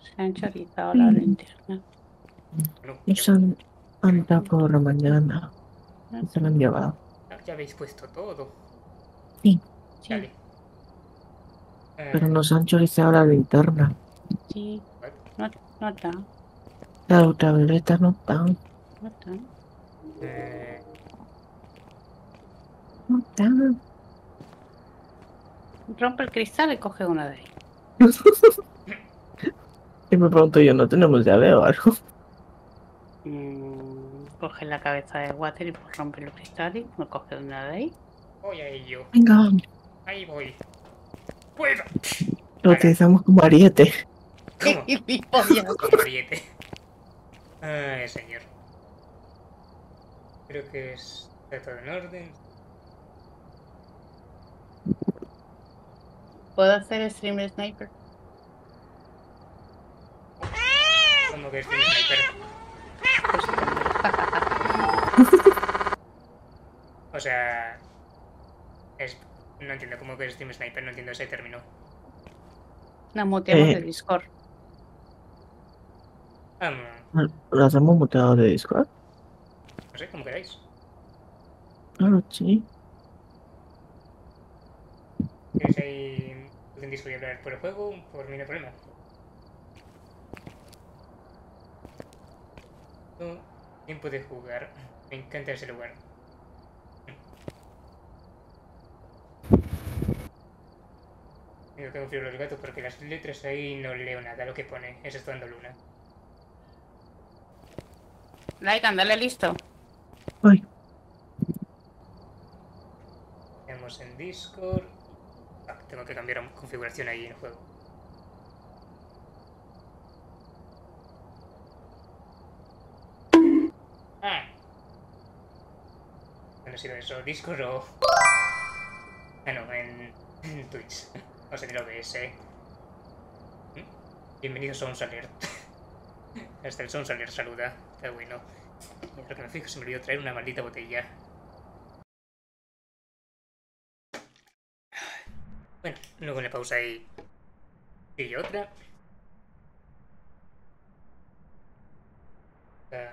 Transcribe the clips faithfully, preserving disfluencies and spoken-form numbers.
Se han chorizado la linterna. Bueno, ya, Nos han andado por la mañana. Ah, Y se lo han llevado. ya habéis puesto todo. Sí, sí, Dale. pero Eh, nos han chorizado la linterna. sí. what? No, no está, La ultravioleta no está. No no está. Eh, está. Rompe el cristal y coge una de ahí. Y me pregunto yo, ¿no tenemos llave o algo? Mm, coge la cabeza de Water y pues rompe el cristal y no coge una de ahí. voy a ello. Venga, Ahí voy. ¡Puedo! lo Ahora, utilizamos como ariete. ¿cómo? Gilipollas. Como ariete. Ay, señor. Creo que está todo en orden. ¿Puedo hacer stream sniper? Como que es un sniper. Pues sí que me O sea... Es... No entiendo cómo que es Steam Sniper, no entiendo ese término. Nos muteamos Eh, de Discord. Ah, ¿Lo hacemos muteado de Discord? no sé, como queráis. Claro, sí. ¿Queréis ahí en Discord y hablar por el juego? Por mí no hay problema. No, tiempo de jugar. Me encanta ese lugar. Tengo que configurar los gatos porque las letras ahí no leo nada lo que pone. Es esto dando luna. Like, dale listo. Ay, Tenemos en Discord. Ah, tengo que cambiar configuración ahí en el juego. Ah. No ha sido eso, Discord o... Ah, no, en, en Twitch. O sea, en el O B S. ¿Mm? Bienvenidos a Sounds Alert. Hasta el Sounds Alert saluda. Está bueno. Lo que me fijo, se me olvidó traer una maldita botella. Bueno, luego le pausa ahí. Y otra. Ah,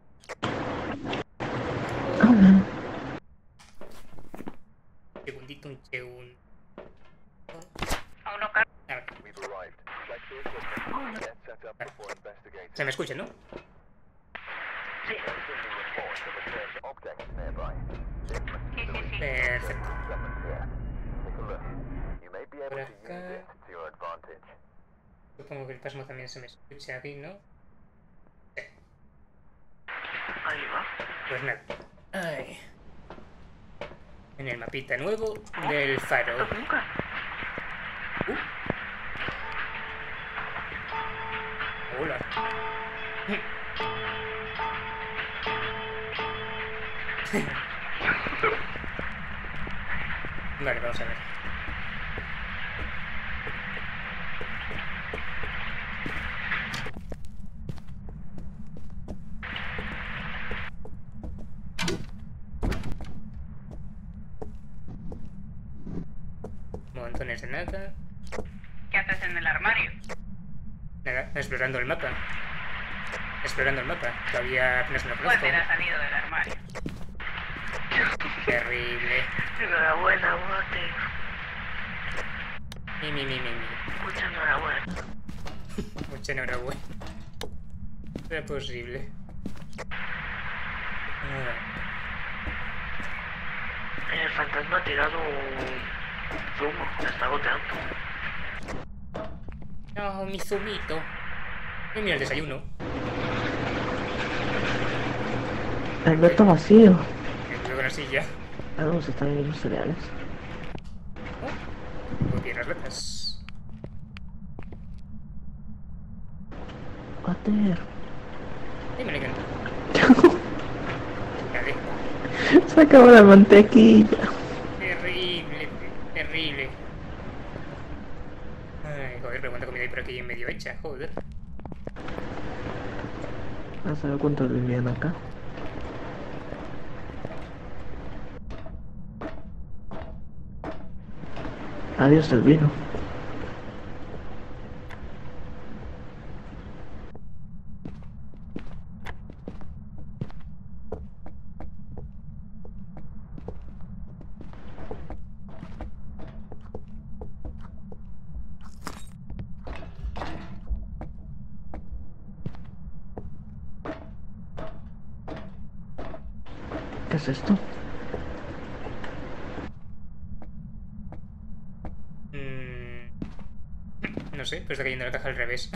ah, segundito, un segundo. Aún no carga. A ver. Se me escucha, ¿no? Sí. Sí, sí, sí. Perfecto. Por acá. Supongo que el pasmo también se me escucha aquí, ¿no? Sí. Ahí va. Pues nada. Ay. En el mapita nuevo del faro. Nunca. Uh. Hola. Vale, vamos a ver. Montones de nada. ¿Qué haces en el armario? Nada, explorando el mapa. Explorando el mapa. Todavía apenas me lo conozco. Walter ha salido del armario. Terrible. Enhorabuena, Walter. Mi, mi, mi, mi, mi. Mucha enhorabuena. Mucha enhorabuena. No es posible. Ah, El fantasma ha tirado un zumo. Está goteando. no, mi zumito. Y mira el desayuno. el plato vacío. Me quedo con la silla. Vamos, están ahí los cereales. Muy bien las latas. Water. Y me encanta. Dale. Se acabó la mantequilla. Terrible, terrible. Ay, joder, pero cuánta comida hay por aquí en medio hecha, joder. A saber cuántos vivían acá. Adiós el vino. es esto? Mm, no sé, pero está cayendo la caja al revés.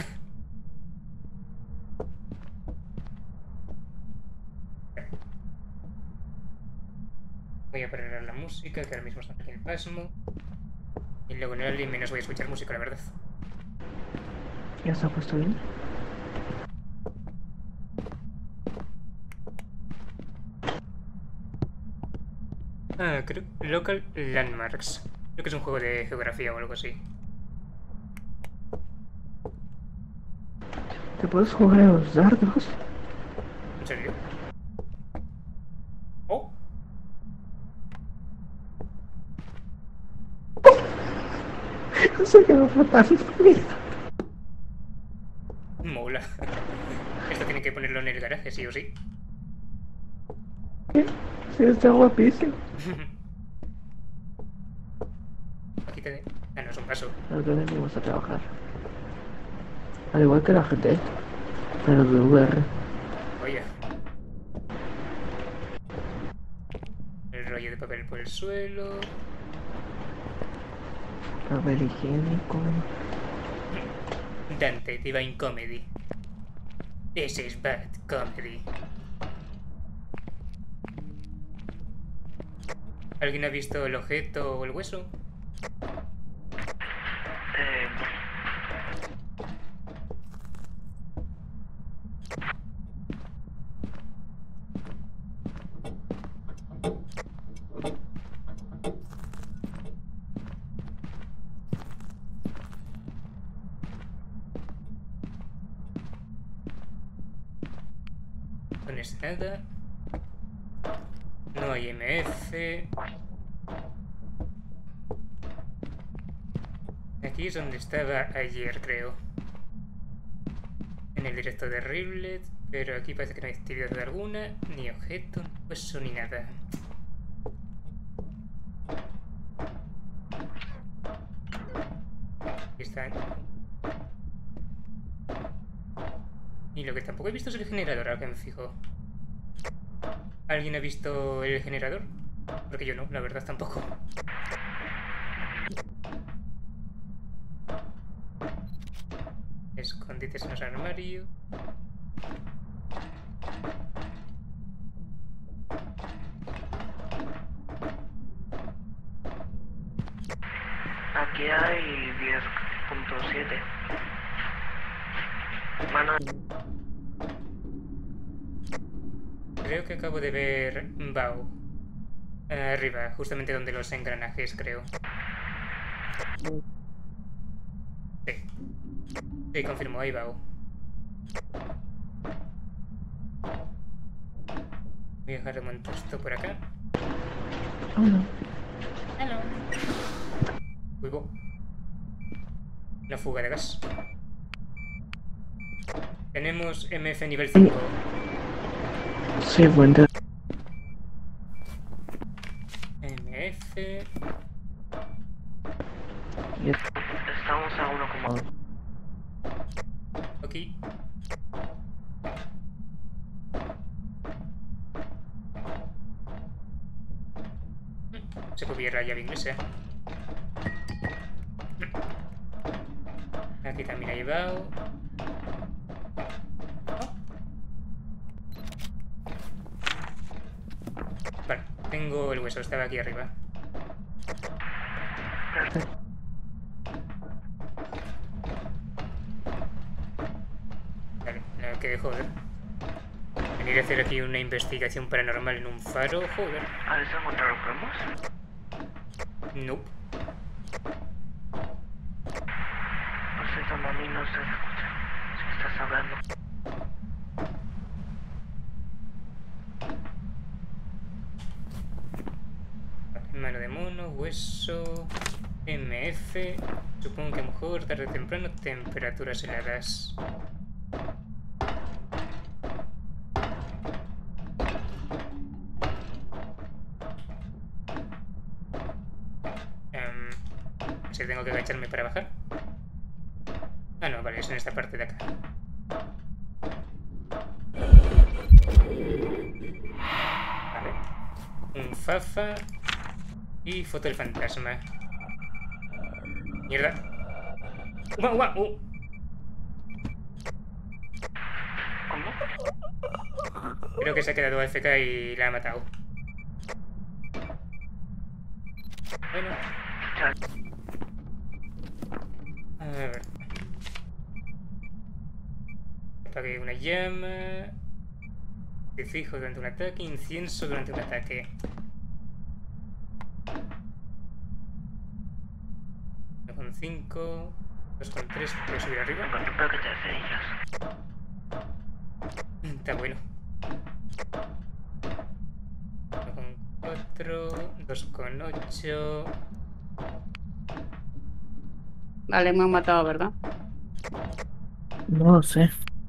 Voy a parar la música, que ahora mismo está aquí el pasmo. Y luego en el alien menos voy a escuchar música, la verdad. ¿Ya se ha puesto bien? Ah, creo. Local Landmarks. Creo que es un juego de geografía o algo así. ¿Te puedes jugar a los dardos? ¿En serio? Oh, Se quedó flotando. Mira. mola. Esto tiene que ponerlo en el garaje, sí o sí. Sí, está guapísimo. Aquí te... Ah, no, es un paso. Los dos venimos a trabajar. Al igual que la G T, pero de V R. Oye. El rollo de papel por el suelo. Papel higiénico. Dante, Divine Comedy. This is bad comedy. ¿Alguien ha visto el objeto o el hueso? Eh, No es nada. No hay M F. Aquí es donde estaba ayer, creo. En el directo de Riblet. Pero aquí parece que no hay actividad alguna. Ni objeto, ni hueso, ni nada. Aquí está. Y lo que tampoco he visto es el generador, ahora que me fijo. ¿Alguien ha visto el generador? Porque yo no, la verdad tampoco. Escondites en los armarios. aquí hay diez punto siete. Mano, Creo que acabo de ver Bao. Arriba, justamente donde los engranajes, creo. Sí. Sí, confirmo, ahí Bao. Voy a dejar de montar esto por acá. Oh, no. Hello. Uy, bo. Una fuga de gas. Tenemos M F nivel cinco. Sí, fuente. M F. Y es- estamos a uno coma uno. Aquí. Se copia la llave inglesa. Aquí también ha llevado. Vale, tengo el hueso, estaba aquí arriba. Vale, nada que joder. Venir a hacer aquí una investigación paranormal en un faro, joder. ¿Habéis encontrado cromos? Nope. No sé, mami, no se escucha. Si estás hablando. Mano de mono, hueso, M F. Supongo que a lo mejor tarde o temprano temperaturas heladas. Um, si tengo que agacharme para bajar. Ah, no, vale, es en esta parte de acá. Vale. Fafa y foto del fantasma. Mierda. ¡Guau, guau! Uh. ¿Cómo? Creo que se ha quedado A F K y la ha matado. Bueno. A ver. Apague una llama. Te fijo durante un ataque. Incienso durante un ataque. uno con cinco. dos con tres. ¿Puedo subir arriba? Espero que te cerillas. Está bueno. uno con cuatro. dos con ocho. Vale, me han matado, ¿verdad? No lo sé.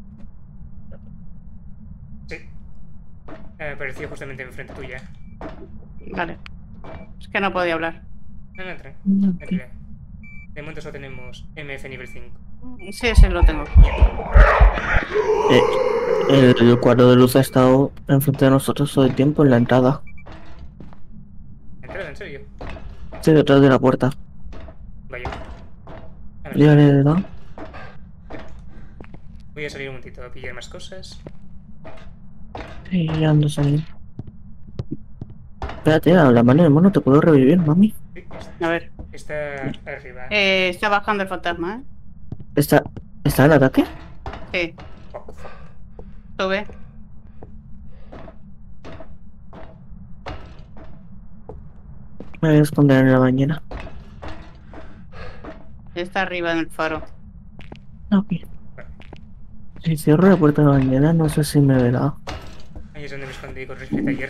Sí. Me apareció justamente enfrente tuya. Vale. Es que no podía hablar. No, no, tra- No, tranquila. De momento solo tenemos M F nivel cinco. Sí, ese lo tengo. Eh, el, el cuadro de luz ha estado enfrente de nosotros todo el tiempo en la entrada. ¿Entrada, en serio? Sí, detrás de la puerta. Vaya. A ver, Ya le he dado. voy a salir un momentito a pillar más cosas. Sí, ya ando saliendo. Espérate, a la mano de mono te puedo revivir, mami. Sí, A ver. está arriba. Eh, está bajando el fantasma, ¿eh? ¿Está, ¿está en ataque? Sí. Fuck, fuck. Sube. Me voy a esconder en la bañera. Está arriba en el faro. Ok. Si cierro la puerta de la bañera, no sé si me verá. Ahí es donde me escondí con rifle ayer.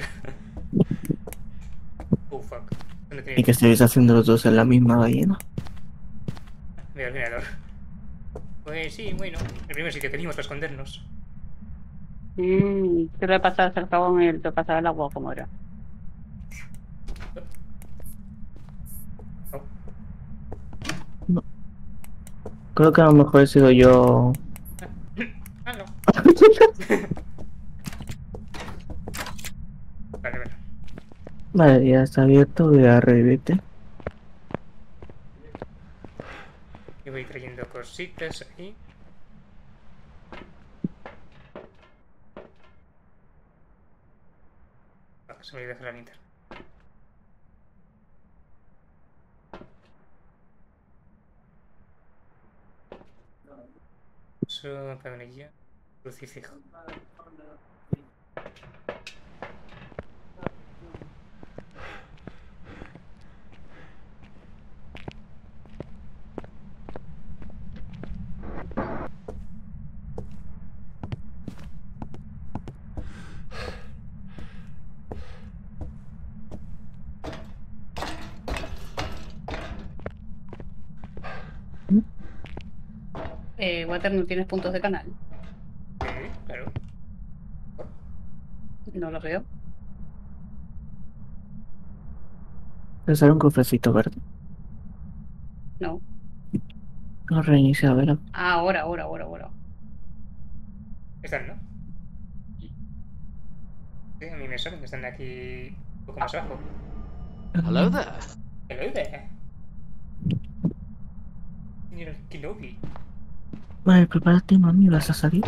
Oh, fuck. ¿Dónde tenía Y que estéis haciendo los dos en la misma ballena. Veo el generador. Pues sí, bueno. El primer sitio que vimos para escondernos. Mmm. Te lo he pasado el jabón y te he pasado el agua como era. Oh, Creo que a lo mejor he sido yo. ah, no. Vale, vale. Vale, ya está abierto, voy a revivirte. Yo voy trayendo cositas ahí. Ah, se me olvidó dejar la linterna. Eso para venir ya. Crucifijo. Eh, Water, ¿no tienes puntos de canal? Sí, claro. No lo veo. Te sale un cofrecito verde. No. Lo reinicia, a ver. Ah, ahora, ahora, ahora, ahora. Están, ¿no? Sí, a mí me suena que están aquí un poco más abajo. Hello there. Hello there. Señor Kenobi. Vale, prepárate, mami, vas a salir.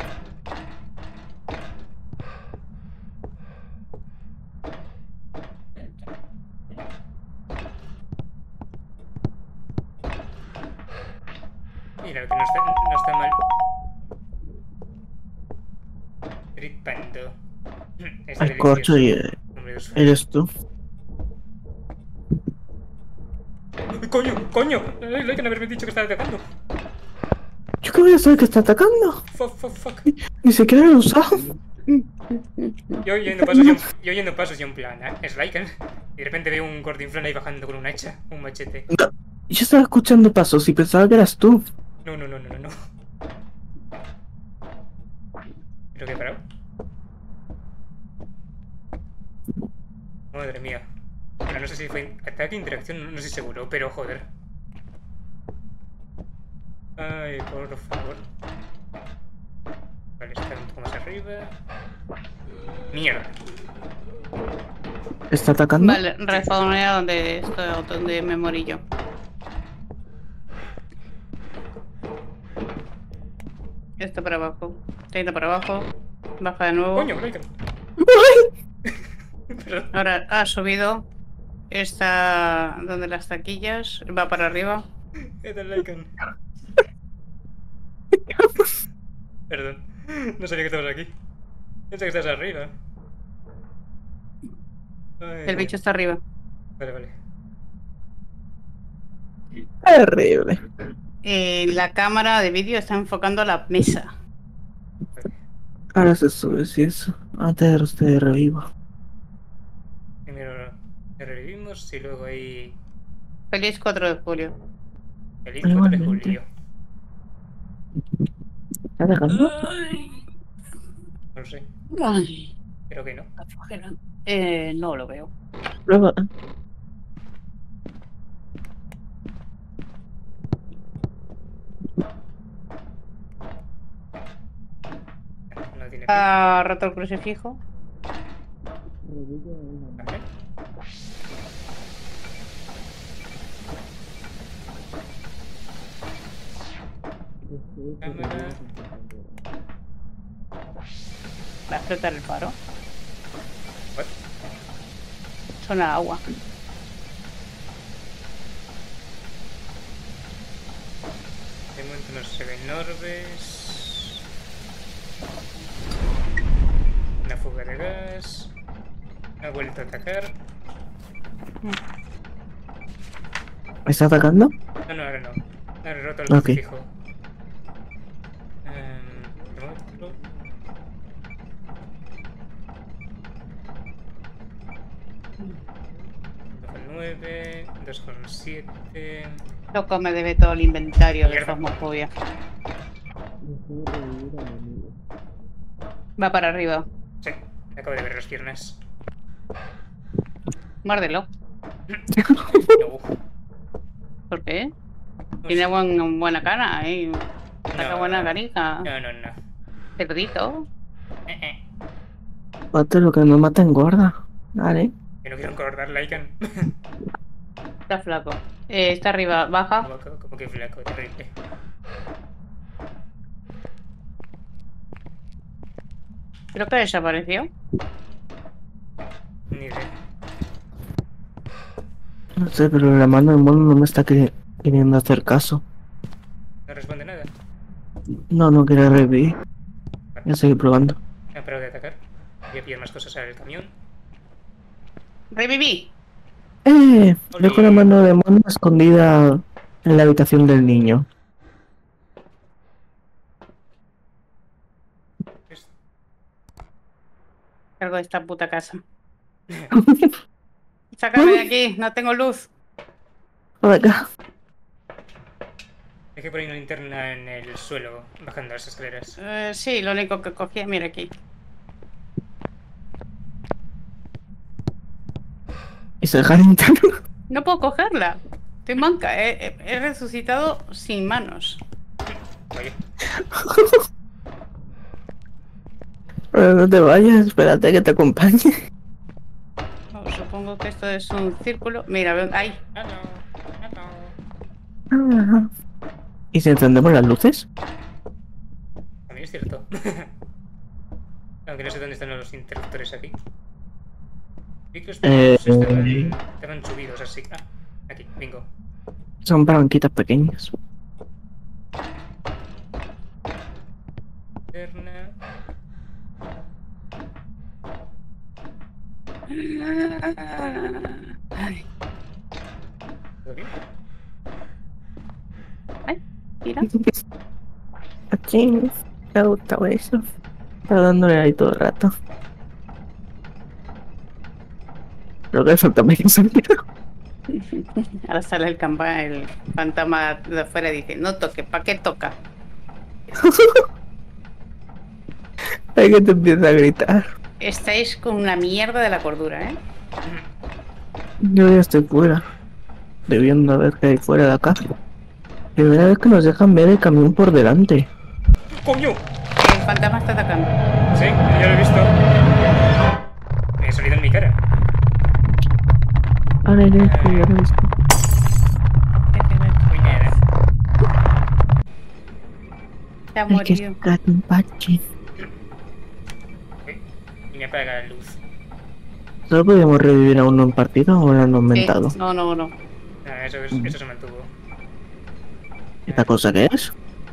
Mira, que no está, no está mal. Tripando. Está Al corcho y eh, Hombre, dos- eres tú. ¡Ay, ¡Coño! ¡Coño! ¡Ay, hay que no haberme dicho que estaba atacando! ¿Yo qué voy a saber que está atacando? Fuck, fuck, fuck. Ni siquiera lo he usado. Yo oyendo pasos y un, yo oyendo pasos y un plan, ¿eh? Es like, ¿eh? Y de repente veo un gordinflón ahí bajando con un hacha, un machete. No, yo estaba escuchando pasos y pensaba que eras tú. No, no, no, no, no, no. ¿Pero qué he parado? Madre mía. Bueno, no sé si fue ataque, interacción, no, no estoy seguro, pero joder. Ay, por favor. Vale, está un poco más arriba. Mierda. ¿Está atacando? Vale, respawnea donde estoy, donde me morí yo. Esto para abajo. treinta para abajo. Baja de nuevo. Coño, Lycan. Perdón. Ahora ha subido. Está donde las taquillas. Va para arriba. ¿Qué tal, Lycan? Perdón. No sabía que estabas aquí. Piensa que estás arriba. Ay, El bicho está arriba. Vale, vale. Terrible. Eh, la cámara de vídeo está enfocando a la mesa. Ahora se sube, si eso. Antes de revivo. Primero le revivimos y luego ahí. Feliz cuatro de julio. Feliz cuatro de Igualmente. julio. ¿Está atacando? No lo sé. Ay, Creo que no. eh, no lo veo. Prueba. No tiene Ha roto el crucifijo. pinta. Vale. Cámara. Va a explotar el faro. What? Suena agua. De momento no se ven orbes. Una fuga de gas. Ha vuelto a atacar. ¿Está atacando? No, no, ahora no. Ahora he roto el Ok. crucifijo. Em, otro. dos coma nueve, dos coma siete. Loco me debe todo el inventario de Mierda. Phasmophobia. Va para arriba. Sí, me acabo de ver las piernas. Muérdelo. No, ¿Por qué? no Tiene sé. buen, buena cara, ¿eh? Saca No, buena no. carita. No, no, no. Cerdito. Eh, eh. Pate, lo que no mata engorda. Vale. Yo no quiero engordar, Lycan. Está flaco. Eh, está arriba. Baja. como, como- como que flaco, terrible. Creo que desapareció. Ni idea. No sé, pero la mano del mono no me está queri- queriendo hacer caso. No responde nada. No, no quiere revivir. Voy a seguir probando. Me ha parado de atacar. Voy a pillar más cosas al camión. Reviví. ¡Eh! Dejo la mano de mono escondida en la habitación del niño. Es- Cargo de esta puta casa. Sácame de aquí. No tengo luz. Por acá. Dejé por ahí una linterna en el suelo, bajando las escaleras. Eh, sí, lo único que cogí. Mira aquí. Y se deja linterna. No puedo cogerla. Estoy manca. He, he- he resucitado sin manos. Oye, Pero no te vayas, espérate que te acompañe. Oh, supongo que esto es un círculo. Mira, ven- ahí. ah no, ah no. Ah. ¿Y si encendemos las luces? También es cierto. Aunque no sé dónde están los interruptores aquí. Vi que los Eh, puntos estaban, eh. estaban subidos así. Ah, aquí, bingo. Son palanquitas pequeñas. Linterna. Ay, ¿Todo bien? mira. Aquí me ha gustado eso. Está dándole ahí todo el rato. Creo que eso también es sentido. Ahora sale el campa, el fantasma de afuera y dice, no toque, ¿para qué toca? Hay que te empieza a gritar. Estáis con una mierda de la cordura, ¿eh? Yo ya estoy fuera. Debiendo a ver qué hay fuera de acá. Primera vez que nos dejan ver el camión por delante. ¡Coño! El fantasma está atacando. Sí, ya lo he visto. Me ha salido en mi cara. Ahora ya estoy, ya lo he visto. Pues nada. Se ha Hay que morido. sacar un parche. Eh, Y me apaga la luz. ¿Solo podemos revivir a uno en partida o lo han aumentado? Sí. No, no, no. Nada, eso, es- Mm. eso se mantuvo. ¿Esta cosa qué es?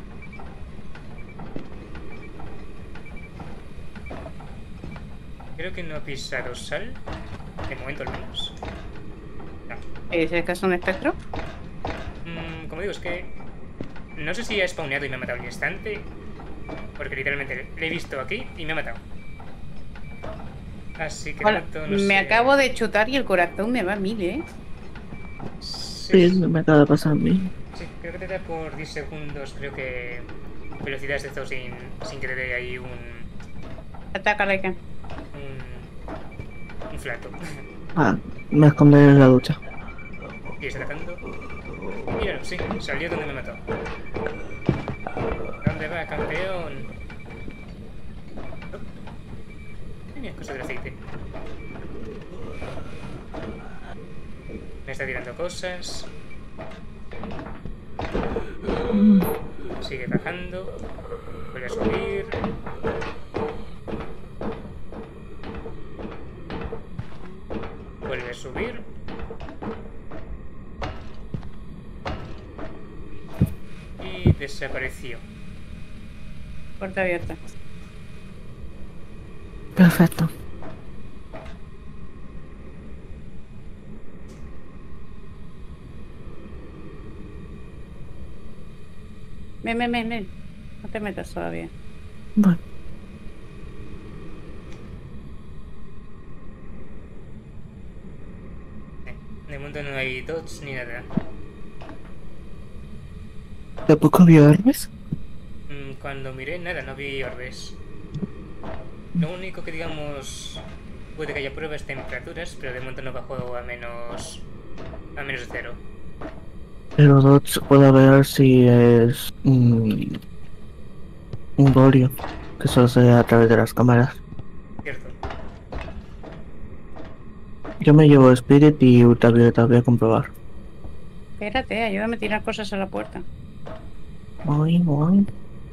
Creo que no ha pisado sal. De momento al menos. No. ¿Es que es un espectro? Mm, como digo, es que no sé si ha spawneado y me ha matado al instante, porque literalmente le he visto aquí y me ha matado. Así que de Hola, momento no me sé. acabo de chutar y el corazón me va a mil, ¿eh? Sí, Sí, me acaba de pasar a mí. sí, creo que te da por diez segundos, creo que velocidad de esto sin, sin que te dé ahí un, Ataca, Laika. un, un flato. Ah, me esconderé en la ducha. Y está atacando. Míralo, sí, salió donde me mató. ¿Dónde va, campeón? Oh. Mira, cosa del aceite. Me está tirando cosas. Mm, Sigue bajando. Vuelve a subir. Vuelve a subir. Y desapareció. Puerta abierta. Perfecto. Ven, ven, ven, ven. No te metas todavía. Bueno, Eh, De momento no hay dots ni nada. ¿tampoco vio Hermes? Mm, Cuando miré, nada, no vi orbes. Lo único que digamos puede que haya pruebas temperaturas, pero de momento no bajó a menos a menos de cero. Pero Dots puede ver si es un, un Borio, que solo se ve a través de las cámaras. Cierto. Yo me llevo Spirit y Ultravioleta, voy a comprobar. Espérate, ayúdame a tirar cosas a la puerta. Voy, voy.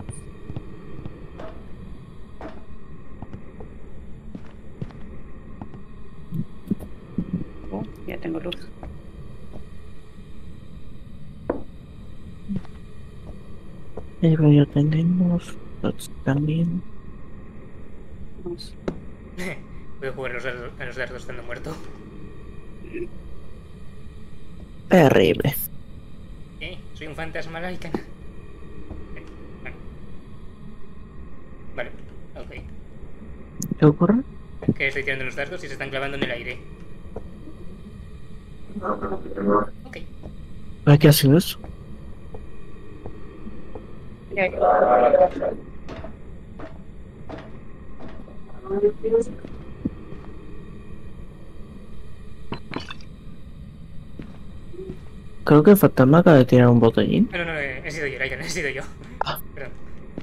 Oh, ya tengo luz. El rollo tenemos, Dots también. Vamos. Puedo jugar a los dardos, a los dardos estando muerto. Terrible. ¿Qué? Soy un fantasma Lycan. Eh, Bueno. Vale, ok. ¿Qué ocurre? Que estoy tirando los dardos y se están clavando en el aire. Ok. ¿Para qué ha sido eso? Ya, Creo que el fantasma acaba de tirar un botellín. No, no, no, eh, he sido yo, Lycan, he sido yo. Ah. Perdón.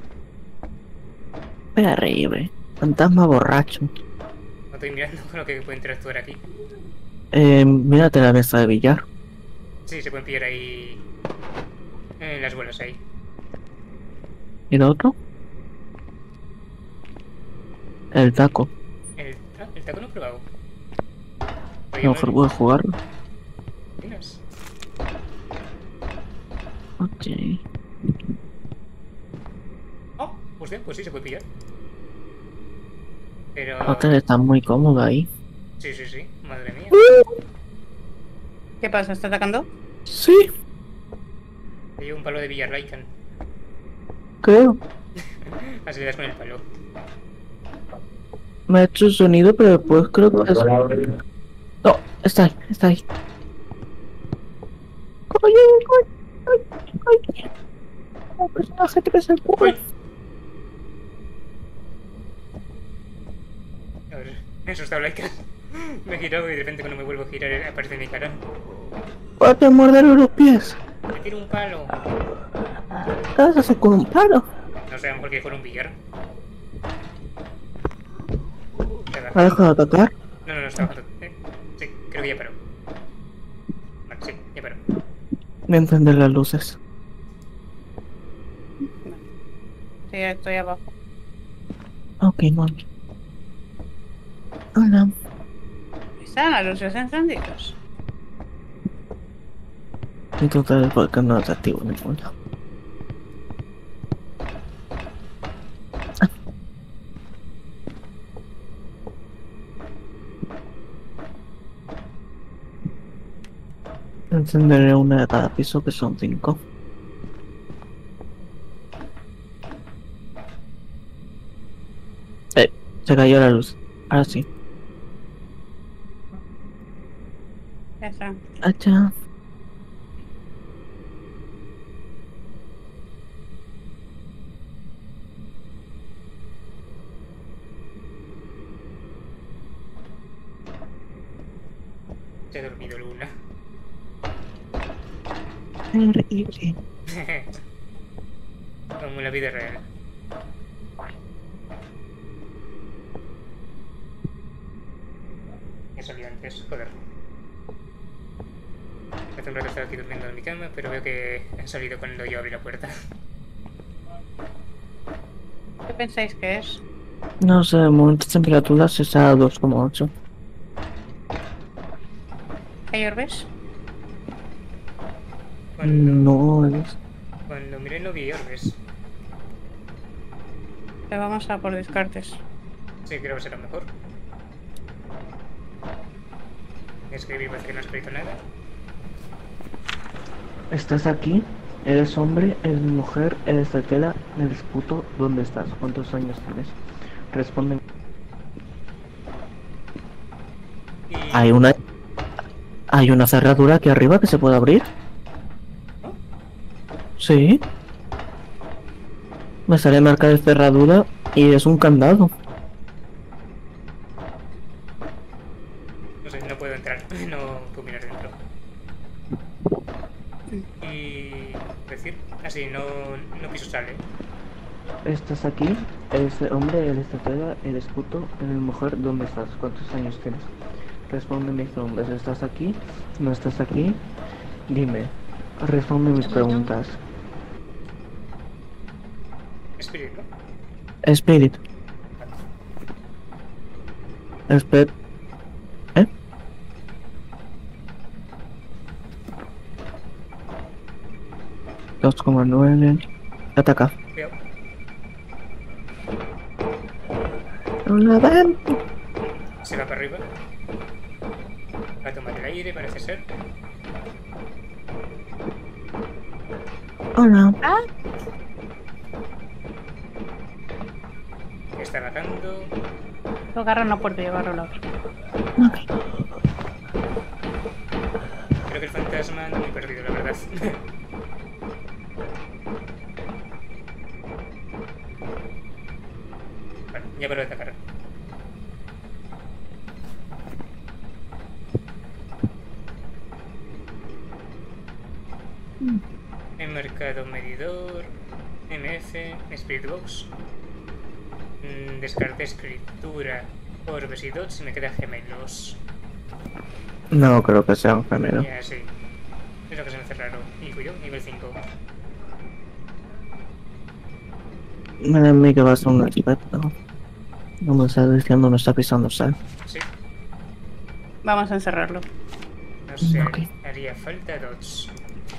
Terrible. Fantasma borracho. No estoy mirando con lo que puede interactuar aquí. Eh, mírate la mesa de billar. Sí, se pueden pillar ahí eh, las bolas ahí. ¿Y el otro? El taco. El, ah, el taco no he probado. A lo mejor puedes jugarlo. Tienes. Ok. Oh, hostia, pues sí, se puede pillar. Pero... Hotel está muy cómodo ahí. Sí, sí, sí, madre mía. ¿Qué pasa? ¿Está atacando? Sí, Te llevo un palo de billar Lycan. creo. Así le das con el palo. Me ha hecho sonido, pero después creo que es... No, está ahí, está ahí. ¡Oye, oye, oye, oye! Un personaje que se Uy. ocurre. A ver, me he asustado Lycan. Me he girado y de repente cuando me vuelvo a girar aparece mi cara. Vas a morder los pies. Me tiro un palo. ¿Qué vas a hacer con un palo? No sé, a lo mejor que fuera un billar. Se ¿Ha baja. dejado de atacar? No, no, no, está bajando. Eh, sí, creo que ya paró. Voy a encender las luces. Sí, estoy abajo. Ok, mami. Hola. Están las luces encendidas. Y total, porque no te activo ninguno. Encenderé una de cada piso, que son cinco. Eh, se cayó la luz. Ahora sí. Ya está. Hacha. Se ha dormido Luna. Increíble. Como en la vida real. He salido antes, joder. Hace un rato estaba aquí durmiendo en mi cama, pero veo que han salido cuando yo abrí la puerta. ¿Qué pensáis que es? No sé, de momento temperaturas está a dos coma ocho. ¿Hay orbes? Cuando, No es. cuando miré no vi orbes. Le vamos a por descartes. Sí, creo que será mejor. Escribir parece que no ha escrito nada. ¿Estás aquí? ¿Eres hombre? ¿Eres mujer? ¿Eres de tela? ¿Eres puto? ¿Dónde estás? ¿Cuántos años tienes? Responde. Y... Hay una... Hay una cerradura aquí arriba que se puede abrir. ¿No? Sí. Me sale marca de cerradura y es un candado. No sé, no puedo entrar. No puedo mirar dentro. Y... decir... Así, no, no piso sale. ¿Estás aquí? ¿Eres de hombre? ¿Eres de tela? ¿Eres puto? ¿Eres mujer? ¿Dónde estás? ¿Cuántos años tienes? Responde mis preguntas. ¿Estás aquí? ¿No estás aquí? Dime. Responde mis preguntas. Espíritu. Spirit. Spirit. ¿Eh? dos coma nueve. Ataca. Veo. Hola, ven. Se va para arriba. Va a tomar el aire, parece ser. Hola. ¿Ah? Está bajando. Lo agarro una puerta y agarro la otra. Ok. Creo que el fantasma anda muy perdido, la verdad. Vale, ya paró de atacar. He marcado medidor, M F, Spirit Box. Mm, descarté escritura, orbes y dots y me quedan gemelos. No creo que sea un gemelo. Ya, sí. Es lo que se me hace raro. Y fui yo, nivel cinco. Me da a mí que va a ser un experto. No me está diciendo, no está pisando sal. Sí, Vamos a encerrarlo. no sé, Ok. haría falta dots.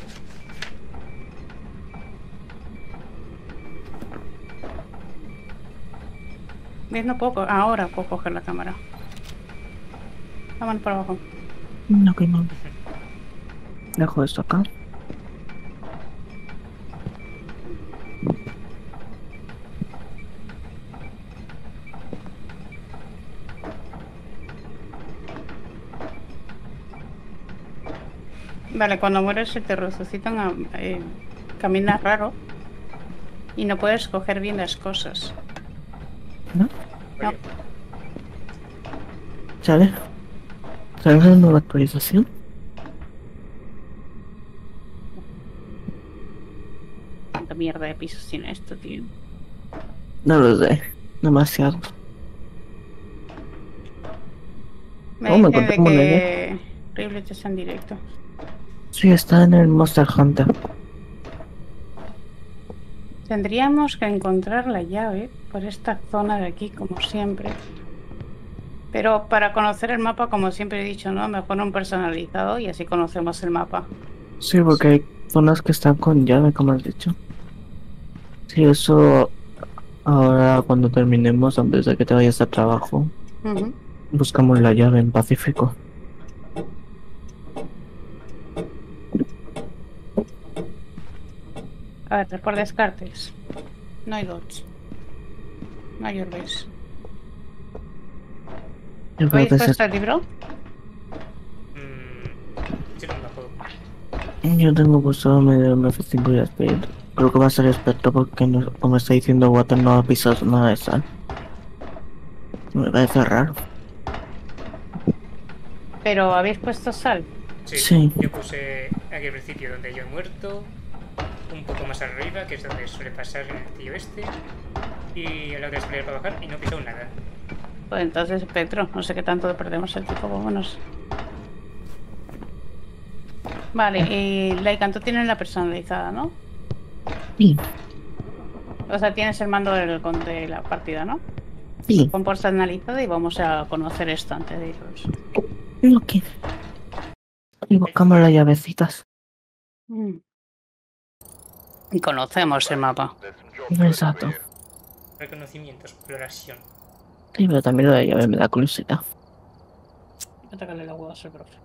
¿Ves? No puedo. co- Ahora puedo coger la cámara. Vámonos para abajo. No, que no. Dejo esto acá. Vale, cuando mueres se te resucitan a... Eh, caminas raro. Y no puedes coger bien las cosas. ¿No? No. Oye, ¿Sale? ¿Sale una nueva actualización? ¿Cuánta mierda de pisos tiene esto, tío? No lo sé. Demasiado. Me Oh, me dice encontré de un que Riblet está en directo. Sí, está en el Monster Hunter. Tendríamos que encontrar la llave por esta zona de aquí, como siempre. Pero para conocer el mapa, como siempre he dicho, ¿no? Mejor un personalizado y así conocemos el mapa. Sí, porque hay zonas que están con llave, como has dicho. Sí, eso ahora cuando terminemos, antes de que te vayas a trabajo, Ujú. buscamos la llave en Pacífico. A ver, por descartes. No hay dots. No hay orbes. Yo creo ¿Habéis que puesto ese- el libro? Mm, yo no me juego. yo tengo puesto medio M F cinco y Speed. Creo que va a ser experto porque, no, como está diciendo Water, no ha pisado nada de sal. Me parece raro. Pero ¿habéis puesto sal? Sí, Sí. yo puse aquí al principio donde yo he muerto, un poco más arriba, que es donde suele pasar el tío este, y a la otra escalera para bajar y no he pisado nada. Pues entonces, Petro, no sé qué tanto perdemos el tiempo, vámonos. Vale, y Laikan, tú tienes la personalizada, ¿no? Sí, O sea, tienes el mando del, con- de la partida, ¿no? sí. Con personalizada y vamos a conocer esto antes de irnos. Ok. Y buscamos las llavecitas. Mm. Y conocemos el mapa. Exacto. Reconocimiento, exploración. Sí, pero también lo de llave me da curiosidad. Atácale la hueva al profe.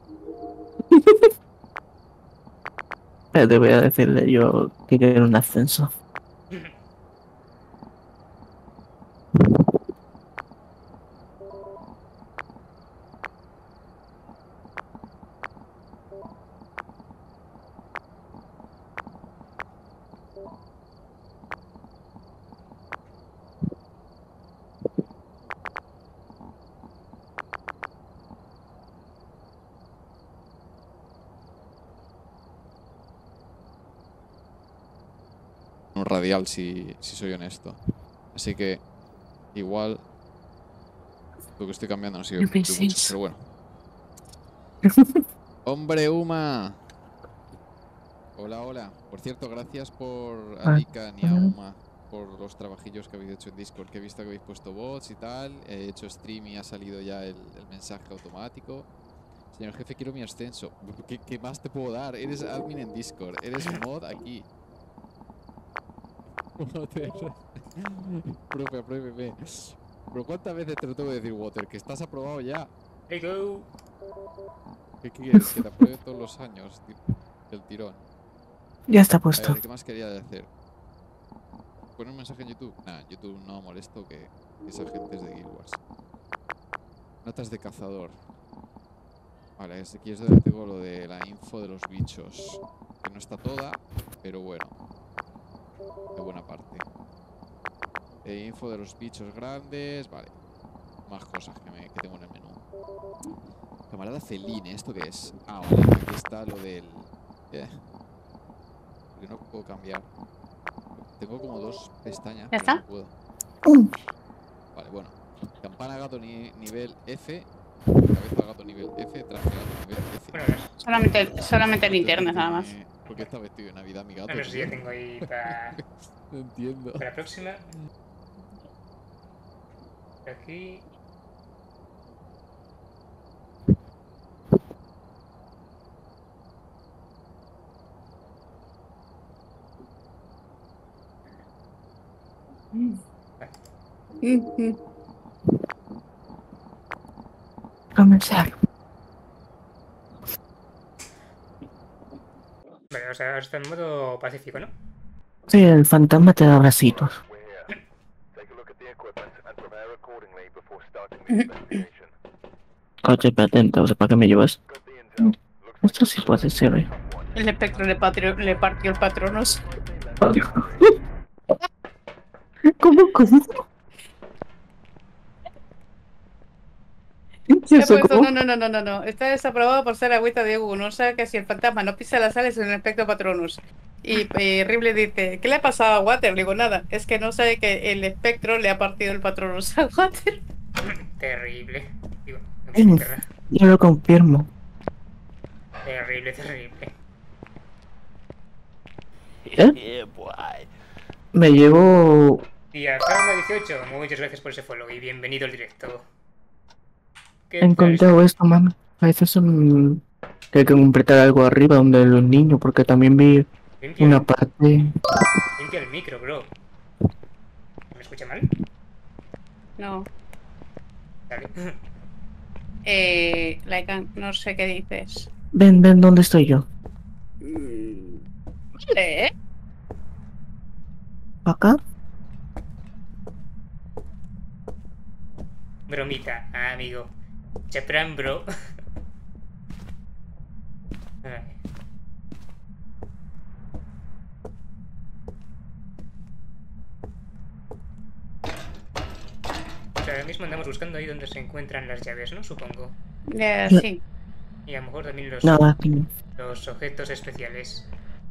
Pero te voy a decirle yo que quiero un ascenso. Un radial, si, si soy honesto. Así que, igual, lo que estoy cambiando no ha sido Yo de pensé mucho, eso. pero bueno. ¡Hombre, Uma! Hola, hola. Por cierto, gracias por a Ah, Likan y a hola. Uma por los trabajillos que habéis hecho en Discord. Que he visto que habéis puesto bots y tal. He hecho stream y ha salido ya el, el mensaje automático. Señor jefe, quiero mi ascenso. ¿Qué, qué más te puedo dar? Eres admin en Discord. Eres mod aquí. Water. Profe, apruébeme. Pero ¿cuántas veces te lo tengo que decir, Water? Que estás aprobado ya. Hey go. ¿Qué quieres? Que te apruebe todos los años ti- del tirón. Ya está A puesto. ver, ¿qué más quería decir? ¿Poner un mensaje en YouTube? Nah, en YouTube no molesto que esa gente es de Guild Wars. Notas de cazador. Vale, es- aquí es donde tengo lo de la info de los bichos. Que no está toda, pero bueno. De buena parte. Eh, info de los bichos grandes. Vale. Más cosas que, me, que tengo en el menú. Camarada Feline, ¿esto qué es? Ah, vale, aquí está lo del... Eh. Que no puedo cambiar. Tengo como dos pestañas, ¿Ya pero está? no puedo. Mm. Vale, bueno. Campana gato ni nivel F. Cabeza gato nivel F. Traje gato nivel F. Bueno, a ver, Solamente, solamente No linternas entiendo nada por más. qué- ¿Por qué está vestido de Navidad mi gato? a ver si ya tío? tengo ahí para No entiendo. la próxima. Aquí. Ujú. Comenzar. Vale, o sea, ahora está en modo pacífico, ¿no? Sí, el fantasma te da bracitos. Coche, patente, o sea, ¿para qué me llevas? Esto sí puede ser, ¿eh? El espectro le, patrio- le partió el patronos. ¿Cómo, cómo? ¿Qué He eso, puesto, cómo? no, no, no, no, no, no. Está desaprobado por ser agüita de Hugo. No sabe que si el fantasma no pisa las sales es un espectro patronus. Y eh, Ripley dice, ¿qué le ha pasado a Water? Le digo, nada, es que no sabe que el espectro le ha partido el patronus a Water. Terrible. Digo, no Ay, me querrá. yo lo confirmo. Terrible, terrible. ¿Eh? Me llevo... Y a Karma dieciocho, muchas gracias por ese follow y bienvenido al directo. ¿Qué He tal? encontrado esto, mami. A veces son... que hay que completar algo arriba donde los niños, porque también vi Limpia, una parte... limpia el micro, bro. ¿Me escucha mal? No. Dale. Eh, Laikan, no sé qué dices. Ven, ven, ¿dónde estoy yo? Vale, ¿eh? ¿Acá? Bromita, ah, amigo. Chapran, bro. Ay. O sea, ahora mismo andamos buscando ahí donde se encuentran las llaves, ¿no? Supongo. Eh, No. sí. Y a lo mejor también los, Nada, aquí no. los objetos especiales.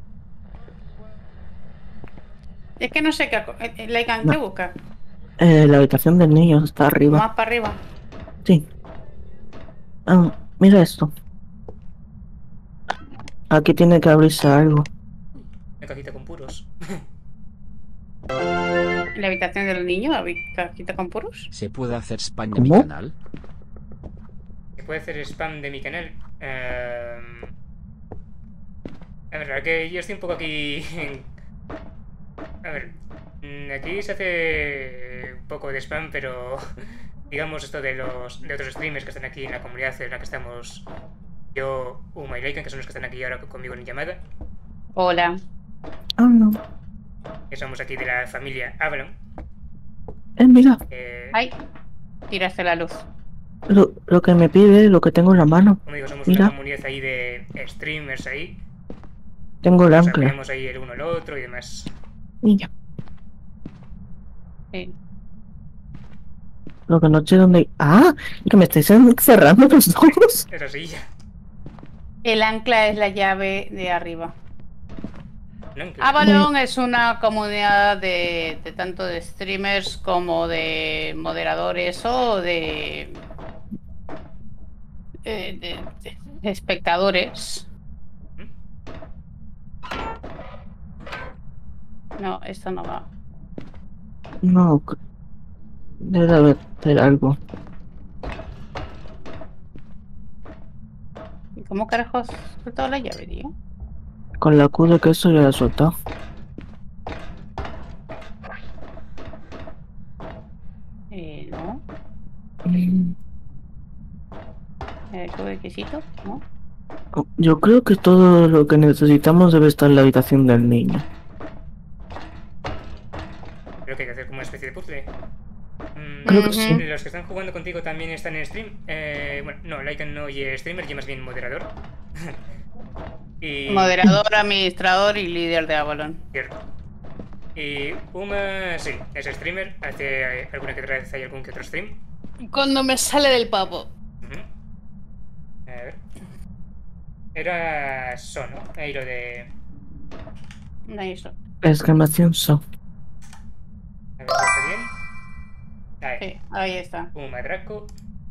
Es que no sé qué... hago. Eh, eh, Laikan, No. ¿qué busca? Eh, la habitación del niño está arriba. Más para arriba. Sí. Ah, mira esto. Aquí tiene que abrirse algo. Una cajita con puros. En la habitación del niño, ¿había cajita con puros? ¿Se puede hacer spam de mi ¿Cómo? canal? ¿Se puede hacer spam de mi canal? Ehm, A ver, la que yo estoy un poco aquí... en- A ver, mm, aquí se hace un poco de spam, pero... Digamos esto de los de otros streamers que están aquí en la comunidad en la que estamos... Yo, Uma y Laikan, que son los que están aquí ahora conmigo en llamada. Hola. Ah, no. Que somos aquí de la familia Avalon. Eh, mira. Eh, Ay, tiraste la luz. Lo, lo que me pide, lo que tengo en la mano. como digo, somos Mira. una comunidad ahí de streamers ahí. Tengo el Nos ancla. apoyamos ahí el uno al otro y demás. Mira. Sí. Lo que no sé dónde... Ah, que me estáis cerrando los ojos. Eso sí, ya. El ancla es la llave de arriba. No, en claro. Avalon es una comunidad de, de tanto de streamers como de moderadores o de, eh, de, de- de espectadores. No, esto no va. No, c- debe haber hacer algo. ¿Y cómo carajos has soltado la llave, tío? Con la Q de queso ya la he soltado. Eh, no. Mm, Eh, ¿Qué quesito? ¿No? Yo creo que todo lo que necesitamos debe estar en la habitación del niño. Creo que hay que hacer como una especie de puzzle. Mm, Creo que Ujú. sí. Los que están jugando contigo también están en stream. Eh, bueno, no, Laikan no y streamer, y más bien moderador. y... Moderador, administrador y líder de Avalon. Cierto. Y Uma, sí, es streamer. Hace eh, alguna que otra vez hay algún que otro stream. Cuando me sale del papo. Ujú. A ver. Era So, ¿no? Ahí lo de... No hay eso. Exclamación so. A ver si está bien. Ahí. Sí, ahí está. Uma Draco.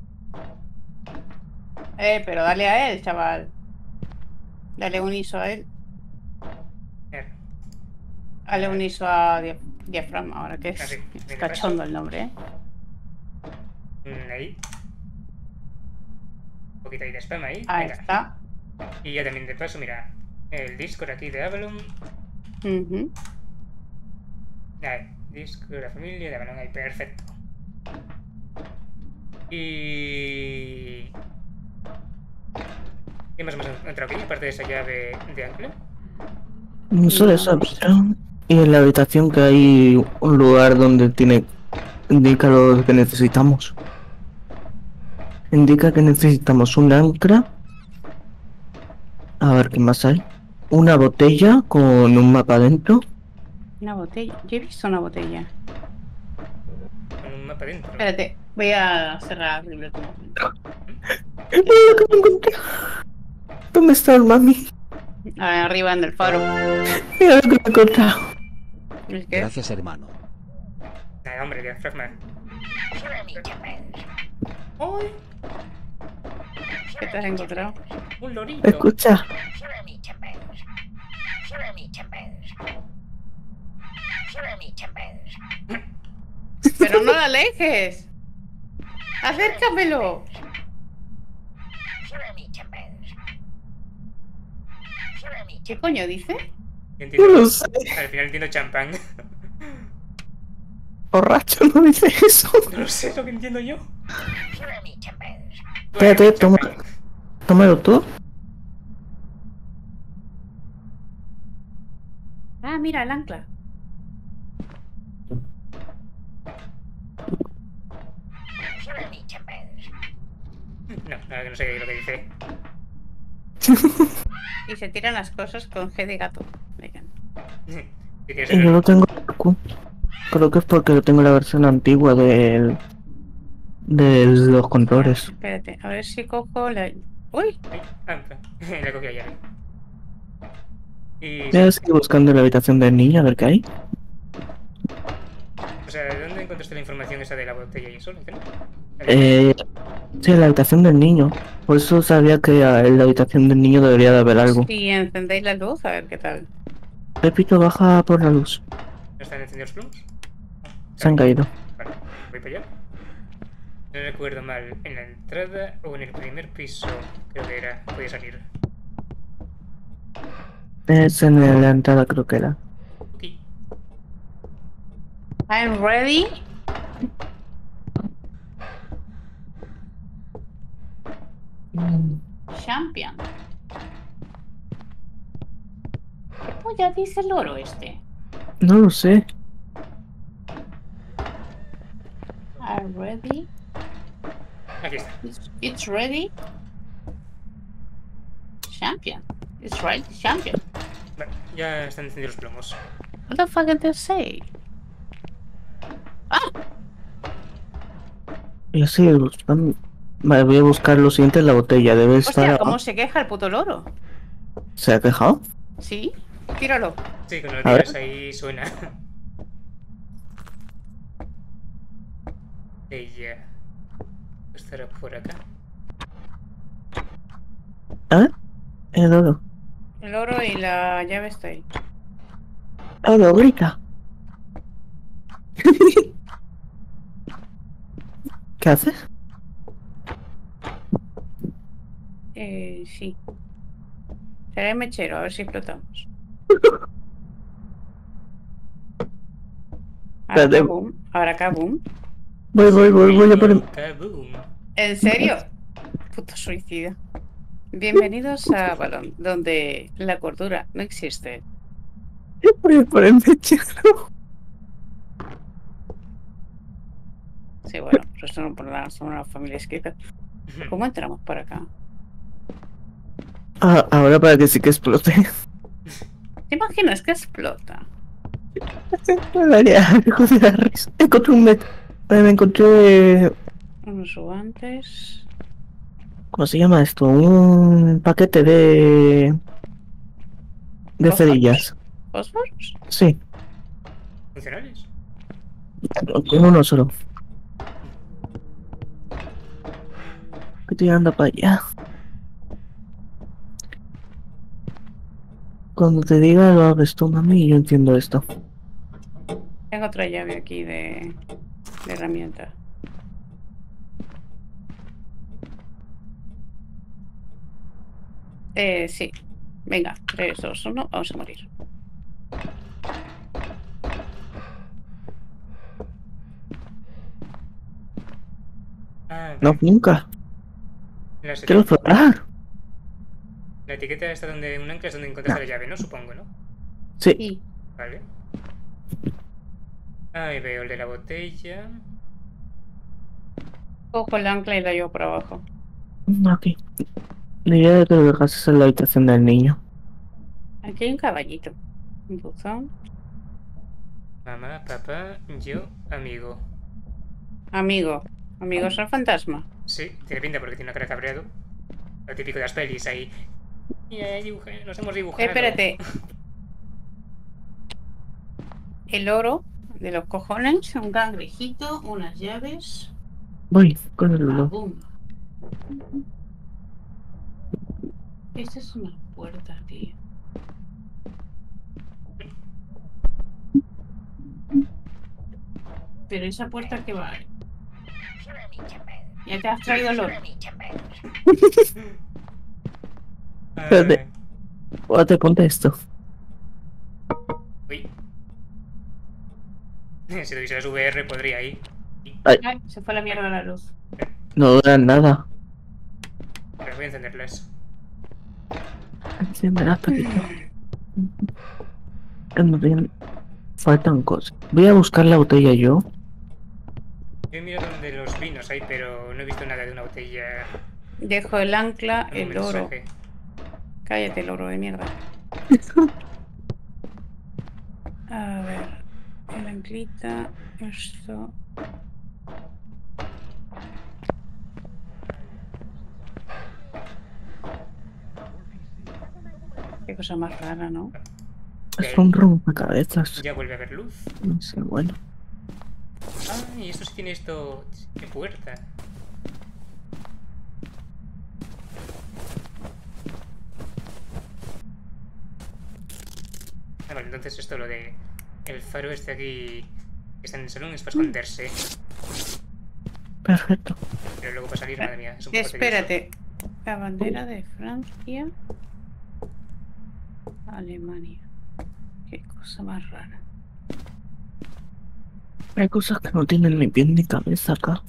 Eh, pero dale a él, chaval. Dale un ISO a él. Mira. Dale un ISO a Dia- Diafragma, ahora que es, Ah, sí. es Mira, cachondo paso. el nombre, ¿eh? Mm, Ahí. Un poquito ahí de spam ahí. Ahí Venga. está. Y ya también de paso, mira. El Discord aquí de Avalon. Ujú. Ahí. Discord de la familia de Avalon ahí. Perfecto. Y... ¿Qué más hemos encontrado aquí? Aparte de esa llave de ancla. Solo esa habitación. Y en la habitación que hay un lugar donde tiene... Indica lo que necesitamos. Indica que necesitamos un ancla. A ver qué más hay. Una botella con un mapa dentro. Una botella. Yo he visto una botella. Con un mapa dentro. Espérate, voy a cerrar el libro. Mira lo que me encontré. ¿Dónde está el mami? Ah, arriba en el faro. Mira lo que me he encontrado. ¿Es que? Gracias, hermano. Nada, hombre, diafragma. ¡Uy! ¿Qué te has encontrado? Un lorito. Escucha. Pero no la alejes. Acércamelo. ¿Qué coño dice? No Entiendo, lo sé. al final entiendo champán. Borracho no dice eso. No lo sé, es lo que entiendo yo. Espérate, toma. Champán. Tómalo tú. Ah, mira, el ancla. No, nada, que no sé lo que dice. Y se tiran las cosas con G de gato. Venga. Si quieres Y yo el- lo tengo. Creo que es porque lo tengo en la versión antigua del. de los controles. Espérate, a ver si cojo la... ¡Uy! Ay, ah, la cogí ayer. Y... Voy a seguir buscando en la habitación del niño a ver qué hay. O sea, ¿de dónde encontraste la información esa de la botella y eso? ¿No? Eh. Sí, en la habitación del niño. Por eso sabía que ah, en la habitación del niño debería de haber algo. Si encendéis la luz, a ver qué tal. Pepito, baja por la luz. ¿No están encendidos los plumos? Se han caído. Vale, voy para allá. No recuerdo mal, en la entrada o en el primer piso, creo que era, podía salir. Es en la entrada, creo que era. Ok. I'm ready. Champion. ¿Qué polla dice el loro este? No lo sé. I'm ready. Aquí está. It's, it's ready. Champion. It's right, champion. Vale, ya están encendidos los plomos. What the fuck did they say? Ah, Voy a seguir buscando. Vale, voy a buscar lo siguiente en la botella. Debe estar. hostia, ¿cómo se queja el puto loro? ¿Se ha quejado? ¿Sí? Tíralo. Sí, con los A ver. días ahí suena. Ella estará por acá. ¿Ah? El oro. El oro y la llave está ahí. ¡Oro, grita! ¿Qué haces? Eh, sí. Será el mechero, a ver si explotamos. Ahora Espérate. kaboom. Ahora kaboom. Voy, voy, voy, voy a poner. Kaboom. ¿En serio? Puto suicida. Bienvenidos a Balón, donde la cordura no existe. Voy a poner mechero. Sí, bueno, pero esto no por nada, somos una familia escrita. ¿Cómo entramos por acá? Ah, ahora para que sí que explote. ¿Te imaginas que explota? Me daría algo de la risa. Encontré un met. eh, Me encontré. Unos guantes. ¿Cómo se llama esto? Un paquete de. de ¿Fósforos? cerillas. ¿Fósforos? Sí, ¿Funcionales? con uno solo. Estoy tirando para allá. Cuando te diga lo haces tú, mami, y yo entiendo esto. Tengo otra llave aquí de, de herramienta. Eh, sí. Venga, tres, dos, uno, vamos a morir. Ah, No, vale. nunca. La, Quiero flotar. la etiqueta está donde un ancla es donde encontraste la llave, ¿no? Supongo, ¿no? Sí. Sí. Vale. Ahí veo el de la botella. Cojo el ancla y la llevo por abajo. Aquí. La idea de que lo dejases en la habitación del niño. Aquí hay un caballito. Un buzón. Mamá, papá, yo, amigo. Amigo. Amigos al fantasma. Sí, tiene pinta porque tiene una cara cabreado. Lo típico de las pelis ahí. Y ahí dibuja- nos hemos dibujado. Eh, espérate. El oro de los cojones, un cangrejito, unas llaves. Voy con el reloj. Boom. Esta es una puerta, tío. Pero esa puerta que va. Ya te has traído el oro. Espérate. Ahora te contesto. Uy. Si tuvieras V R podría ir. Ay, se fue la mierda la luz. No dura nada. Pero voy a encenderlas. Enciéndela hasta que no tienen- faltan cosas. Voy a buscar la botella yo. Yo he mirado donde los vinos hay, pero no he visto nada de una botella. Dejo el ancla, algún el oro. mensaje. Cállate, el oro de mierda. A ver. El anclita. Esto. Qué cosa más rara, ¿no? Es un rompecabezas. Ya vuelve a haber luz. No sé, bueno. Ah, y esto sí tiene esto. ¿Qué puerta? Ah, vale, entonces esto lo de. El faro este aquí. Que está en el salón es para esconderse. Perfecto. Pero luego para salir, madre mía. Es un poco Espérate. La bandera de Francia. Alemania. Qué cosa más rara. Hay cosas que no tienen ni pie ni cabeza acá.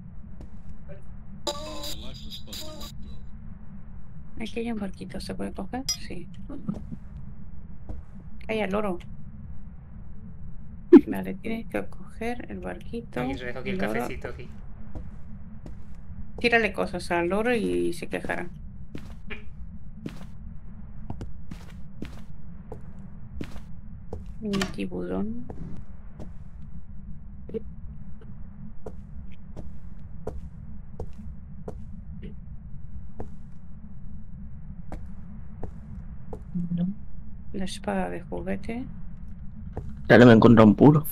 Aquí hay un barquito, ¿se puede coger? Sí. Hay al oro. Vale, tienes que coger el barquito. Aquí os dejo aquí el oro. cafecito aquí. Tírale cosas al oro y se quejará. Un tiburón. No. La espada de juguete. Ya le me encontré un puro.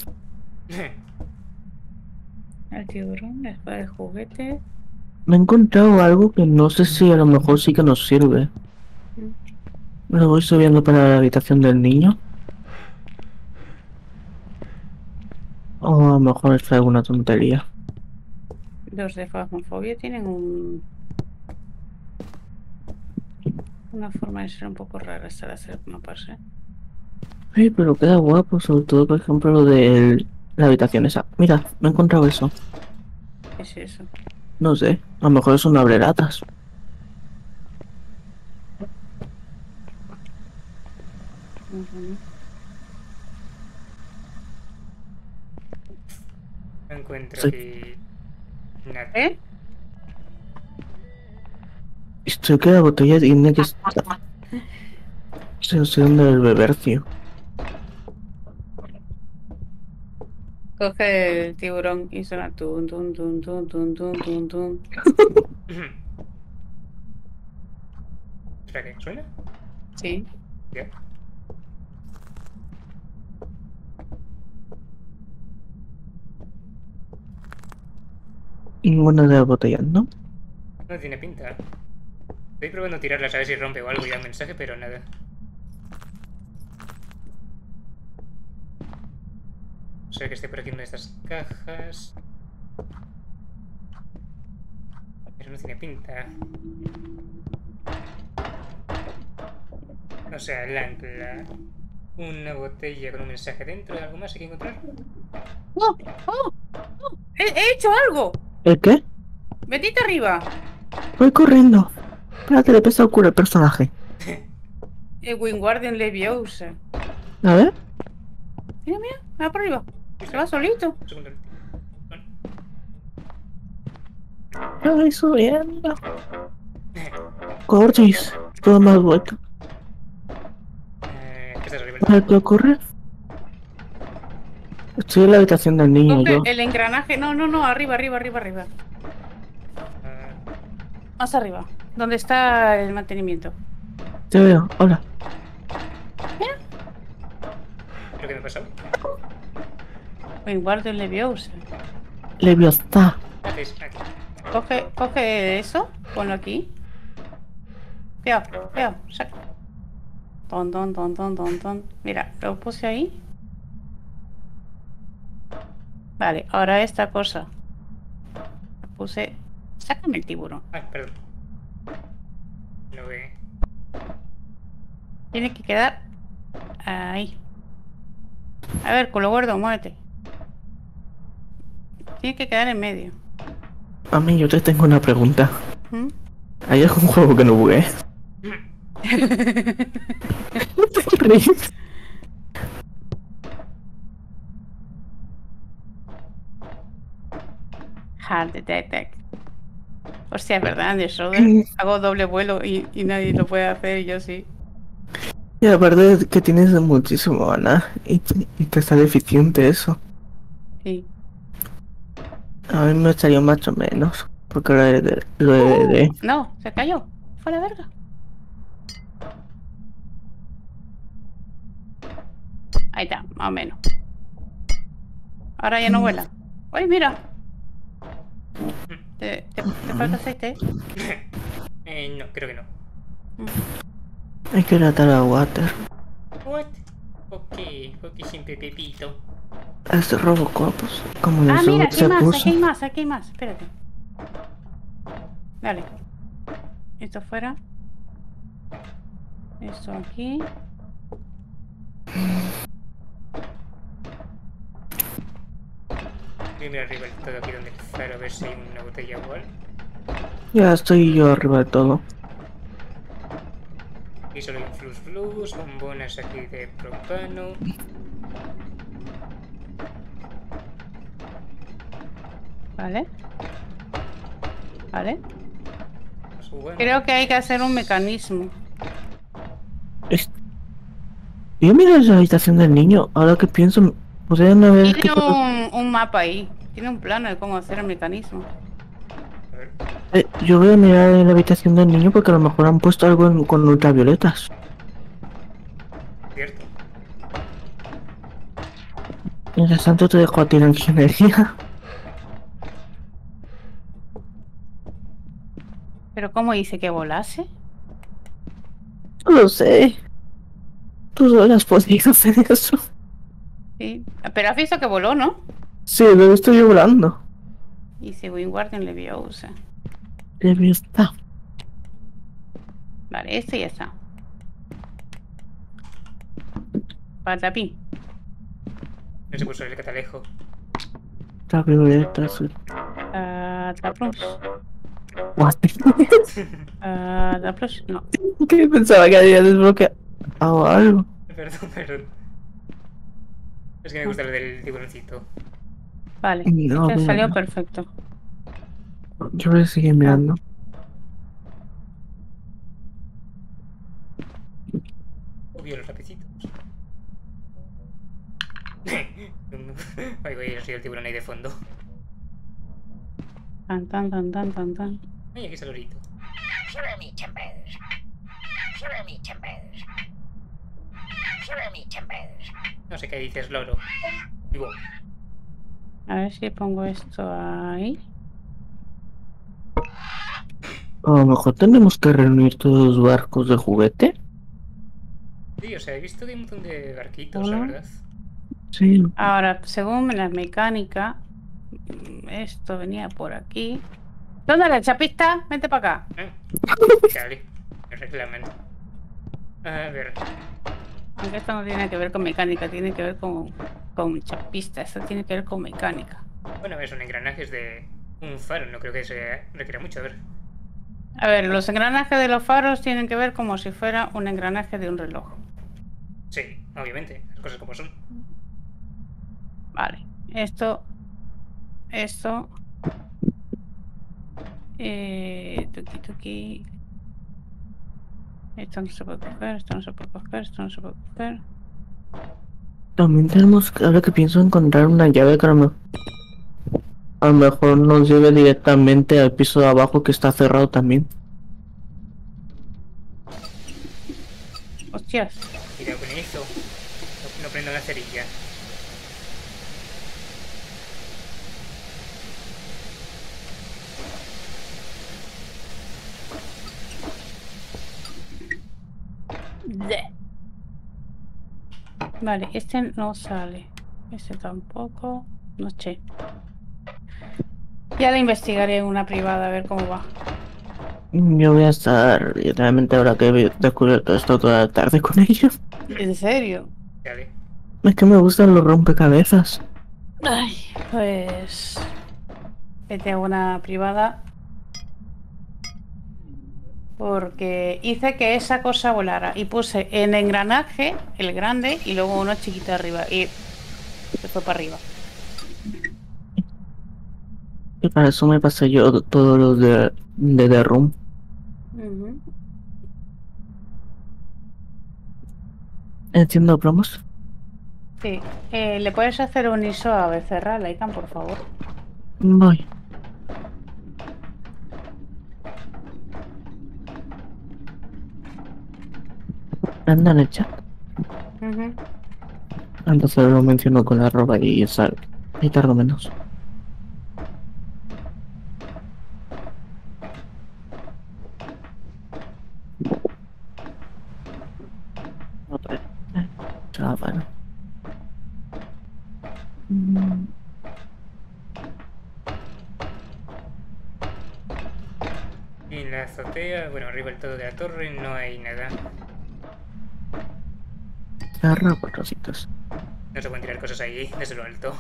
El tiburón, la espada de juguete. Me he encontrado algo que no sé si a lo mejor sí que nos sirve. Me lo voy subiendo para la habitación del niño. O a lo mejor es alguna tontería. Los de fasmofobia tienen un... una forma de ser un poco rara esta de hacer mapas, ¿eh? Sí, pero queda guapo, sobre todo por ejemplo lo de la habitación esa. Mira, me he encontrado eso. ¿Qué es eso? No sé, a lo mejor es un abrelatas. Ujú. No encuentro Sí. aquí. Nada. ¿Eh? Esto que la botella tiene que estar. Sí, no sé dónde el beber, tío. Coge el tiburón y suena tun tun tun tun tun tun tun tun. Espera, ¿qué? ¿Suena? Sí. Ya. Ninguna de las botellas, ¿no? No tiene pinta. Estoy probando tirarlas a ver si rompe o algo y da un mensaje, pero nada. O sea que esté por aquí una de estas cajas. Pero no tiene pinta. O sea, el ancla. Una botella con un mensaje dentro. ¿Algo más hay que encontrar? ¡Oh! ¡Oh! ¡Oh! ¡He, he hecho algo! ¿El qué? ¡Venite arriba! Voy corriendo. Espérate, le pesa el culo el personaje. El Wingardium Leviosa. A ver. Mira, mira, va por arriba. Se va solito. Un segundo. Bueno. Lo voy subiendo. Cortis. Todo más vuelto. Eh, ¿Qué estás arriba? A ver qué ocurre. Estoy en la habitación del niño Coge yo. el engranaje. No, no, no, arriba, arriba, arriba, arriba. Ah, Más arriba. ¿Dónde está el mantenimiento? Te veo, hola. ¿Lo que me ha pasado? Wingardium Leviosa. Leviosa. ¿Qué haces? Aquí. Coge, coge eso, ponlo aquí. cuidado, cuidado. Saca. Ton, ton, ton, ton, ton, ton. Mira, lo puse ahí. Vale, ahora esta cosa. Lo puse... Sácame el tiburón. Ay, perdón. No ve. Tiene que quedar ahí. A ver, culo gordo, muévete. Tiene que quedar en medio. Mami, yo te tengo una pregunta. ¿Mm? ¿Hay algún juego que no bugue? No te ríes. Hard Detect. Hostia, es verdad, de Schroeder. Hago doble vuelo y, y nadie lo puede hacer y yo sí. Y aparte es que tienes muchísimo ganas y, te- y te sale eficiente eso. Sí. A mí me estaría más o menos. Porque lo heredé. Lo heredé. No, se cayó. Fue a la verga. Ahí está, más o menos. Ahora ya no vuela. ¡Uy, mira! ¿Te, te, te falta aceite? Eh, no, creo que no. Hay que tratar a Water. What? Ok, ok, siempre Pepito. Es Robocop. pues, Como Ah, eso mira, aquí se hay más, puso. aquí hay más, aquí hay más. Espérate. Dale. Esto fuera. Esto aquí. Voy a mirar arriba del todo aquí donde empezar a ver si hay una botella igual. Ya estoy yo arriba de todo. Aquí solo hay un flus flus, bombonas aquí de propano. Vale. Vale. Más bueno. Creo que hay que hacer un mecanismo. Es- Yo miro esa habitación del niño. Ahora que pienso, podrían haber. Tiene un, un mapa ahí. Tiene un plano de cómo hacer el mecanismo. A ver, Eh, yo voy a mirar en la habitación del niño porque a lo mejor han puesto algo en- con ultravioletas. cierto. Mientras tanto te dejo a ti la ingeniería. Pero ¿cómo dice que volase? No lo sé. Tú solo has podido hacer eso. Sí. Pero has visto que voló, ¿no? Sí, lo he visto yo volando. Y si Wingardium Leviosa. He visto. Vale, este ya está. Patapín. No se puso el catalejo. Ultravioletas. Ataplus. What? Ataplus. No. ¿Qué pensaba que había desbloqueado algo? Perdón, perdón. Es que me gusta lo del tiburoncito. Vale. No, Este no, salió no. perfecto. Yo voy a seguir mirando. Obvio los lapicitos. Ay, voy a ir el tiburón ahí de fondo. Tan, tan, tan, tan, tan, tan. Ay, aquí está el lorito. Jeremy Timbers. Jeremy Timbers. Jeremy Timbers. No sé qué dices, loro. Vivo. A ver si pongo esto ahí. A lo mejor tenemos que reunir todos los barcos de juguete. Sí, o sea, he visto que hay un montón de barquitos, la Uno. verdad. Sí. Ahora, según la mecánica, esto venía por aquí. ¿Dónde la chapista? Vente para acá. Ah, Cali, me reclaman. A ver, Aunque esto no tiene que ver con mecánica, tiene que ver con, con chapista. Esto tiene que ver con mecánica. bueno, son engranajes de un faro, no creo que se requiera mucho, a ver. A ver, los engranajes de los faros tienen que ver como si fuera un engranaje de un reloj. Sí, obviamente, las cosas como son. Vale, esto, esto, eh, tuki tuki. Esto no se puede coger, esto no se puede coger, esto no se puede coger. También tenemos, que- ahora que pienso, encontrar una llave que a lo, me- a lo mejor nos lleve directamente al piso de abajo que está cerrado también. Hostias, Cuidado con eso. No, no prendo la cerilla. Vale, este no sale. Este tampoco. No sé. Ya la investigaré en una privada a ver cómo va. Yo voy a estar literalmente ahora que he descubierto esto toda la tarde con ellos. ¿En serio? Dale. Es que me gustan los rompecabezas. Ay, pues... Vete a una privada. Porque hice que esa cosa volara. Y puse en engranaje, el grande, y luego uno chiquito arriba. Y se fue para arriba. Y para eso me pasé yo todos los de, de The Room. Ujú. Entiendo promos. Sí. Eh, ¿Le puedes hacer un I S O a Becerra, Laikan, por favor? Voy. Anda en el chat. Ujú. Entonces lo menciono con la arroba y sale. Y tardo menos. Otra vez. Ah, bueno. Mm, Y en la azotea, bueno, arriba del todo de la torre no hay nada. Cerra cuatro citas. No se pueden tirar cosas ahí desde lo alto.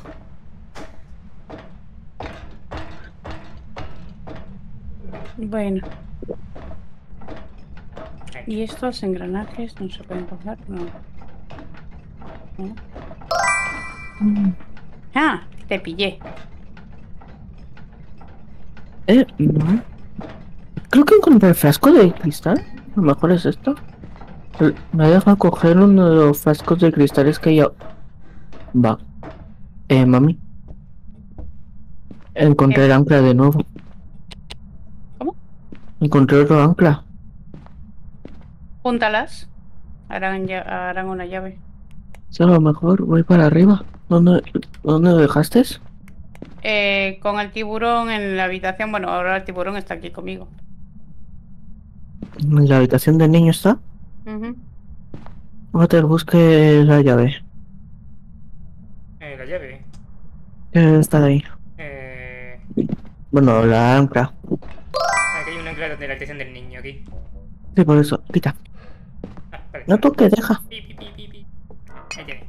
Bueno. Ahí. ¿Y estos engranajes no se pueden coger? No. ¿No? Mm. Ah, te pillé. Eh, no. Creo que encontré el frasco de cristal. A lo mejor es esto. El- Me deja coger uno de los frascos de cristales que yo. Va. Eh, mami. Encontré ¿Qué? el ancla de nuevo. ¿Cómo? Encontré otro ancla. Júntalas. Harán, ya- harán una llave. Sí, a lo mejor voy para arriba. ¿Dónde, dónde lo dejaste? Eh, con el tiburón en la habitación. Bueno, ahora el tiburón está aquí conmigo. ¿En la habitación del niño está? Ujú. Water, busque la llave. Eh, la llave. Eh, está ahí. Eh... Bueno, la ancla. Aquí hay un ancla de la habitación del niño, aquí. Sí, por eso. Quita. Ah, vale. No toque, deja. Pi, pi, pi, pi, pi. Ahí tiene.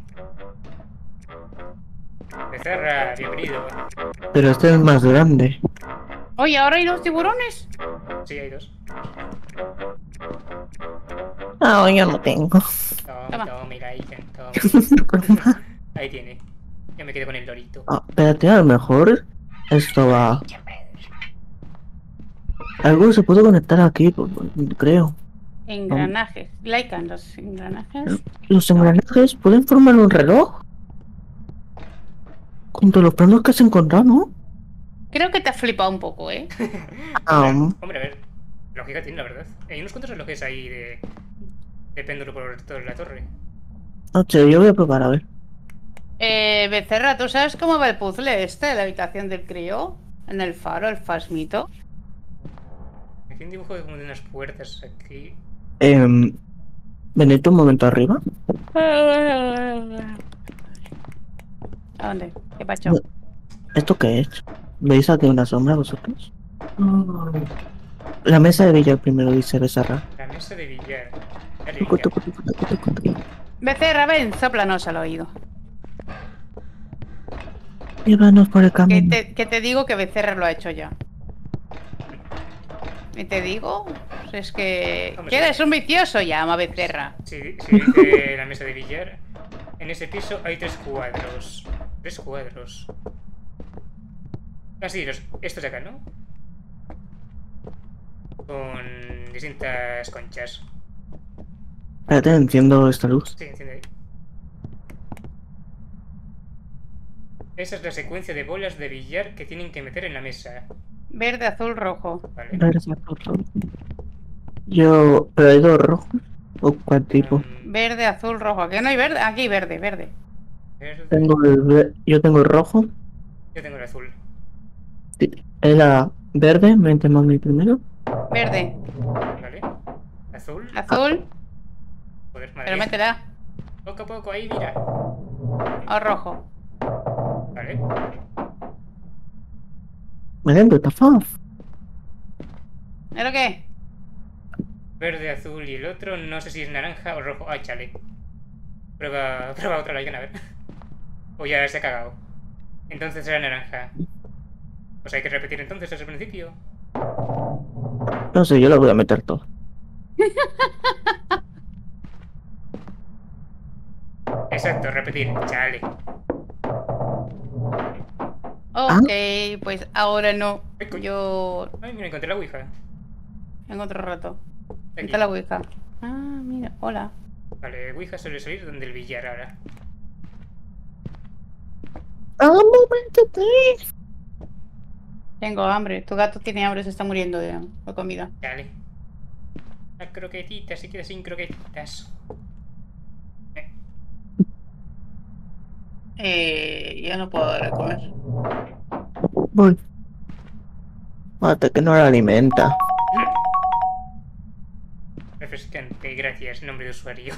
Becerra, bienvenido. Pero este es más grande. Oye, ¿ahora hay dos tiburones? Sí, hay dos. Ah, yo no tengo. Toma, Toma. toma, mira ahí, toma. Ahí tiene. Yo me quedo con el dorito. Ah, espérate, a lo mejor esto va. Chamberos. Algo se puede conectar aquí, pues, creo. Engranajes. Laikan, los engranajes. Los engranajes pueden formar un reloj. Junto a los planos que has encontrado, ¿no? Creo que te has flipado un poco, ¿eh? Ah, Hombre, a ver. Lógica tiene, la verdad. Hay unos cuantos relojes ahí de. de péndulo por toda la torre. no sé, yo voy a probar a ver. Eh, Becerra, ¿tú sabes cómo va el puzzle este de la habitación del crío? En el faro, el fasmito. Aquí un dibujo como de unas puertas aquí. Eh, venid un momento arriba. ¿A dónde? ¿Qué pacho? No. ¿Esto qué es? ¿Veis aquí una sombra vosotros? La mesa de billar primero, dice Becerra. La mesa de billar. Dale, Tucu, venga. tucu, tucu, tucu, tucu, tucu. Becerra, ven, sóplanos al oído. Llévanos por el Que camino. te, que te digo que Becerra lo ha hecho ya. ¿Y te digo? Es que... Hombre, ¿Qué sí. eres un vicioso? Llama Becerra. Si, si dice la mesa de billar, en ese piso hay tres cuadros. Tres cuadros. Ah, sí, los, estos de acá, ¿no? Con distintas conchas. Espérate, enciendo esta luz. Sí, enciende ahí. Esa es la secuencia de bolas de billar que tienen que meter en la mesa. Verde, azul, rojo. ¿Vale? Gracias por todo. Yo, ¿pero hay dos rojos? ¿O cuál tipo? Um, Verde, azul, rojo. ¿Aquí no hay verde? Aquí verde, verde. verde. Tengo el, ve- yo tengo el rojo. Yo tengo el azul. Sí, era verde, mente mami primero. Verde, ¿Vale? Azul. azul. Joder, madre Pero mía. métela. Poco a poco, ahí, mira. O rojo. Vale. Miren, what the fuck. ¿Pero qué? Verde, azul y el otro, no sé si es naranja o rojo. Ay, chale. Prueba, prueba otra Lycan, a ver. O ya se ha cagado. Entonces era naranja. Pues hay que repetir entonces desde el principio. No sé, yo lo voy a meter todo. Exacto, repetir. Chale. Ok, pues ahora no. Ay, coño. Yo Ay, mira, encontré la ouija. en otro rato. Aquí. Está la Ouija. Ah, mira, hola. Vale, ouija suele salir donde el billar ahora. ¡Ah, un momento, tres! Tengo hambre. Tu gato tiene hambre, se está muriendo de, de comida. Chale. Las croquetitas, se queda sin croquetitas. Eh, Eh, yo no puedo dar de comer. Voy. Mate, que no la alimenta. Refrescante, gracias, nombre de usuario.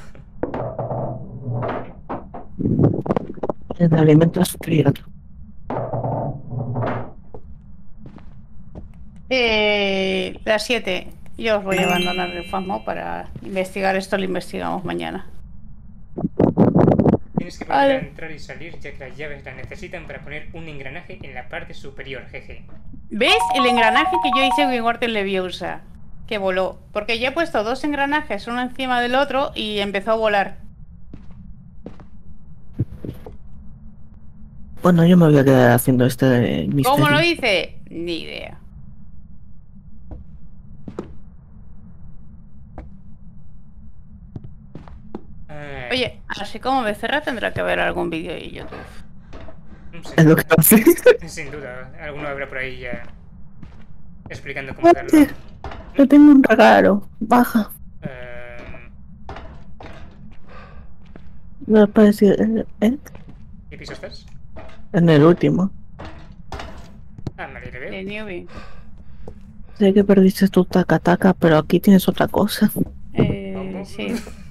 La alimentas fría. Eh, las siete. Yo os voy a abandonar el FASMO para investigar esto, lo investigamos mañana. Tienes que volver Vale. a entrar y salir ya que las llaves las necesitan para poner un engranaje en la parte superior, jeje. ¿Ves el engranaje que yo hice con Warten Leviosa? Que voló. Porque yo he puesto dos engranajes uno encima del otro y empezó a volar. Bueno, yo me voy a quedar haciendo este misterio. ¿Cómo lo hice? Ni idea. Ay, Oye, así como Becerra tendrá que ver algún vídeo de YouTube. no sé. Es lo que hace. Sin duda, alguno habrá por ahí ya explicando cómo hacerlo. Mate, yo tengo un regalo. Baja. Eh, Me parece. ¿Eh? ¿Qué piso estás? En el último. Ah, vale, le De veo. newbie. Sé que perdiste tu taca taca, pero aquí tienes otra cosa. Eh, ¿Cómo? sí.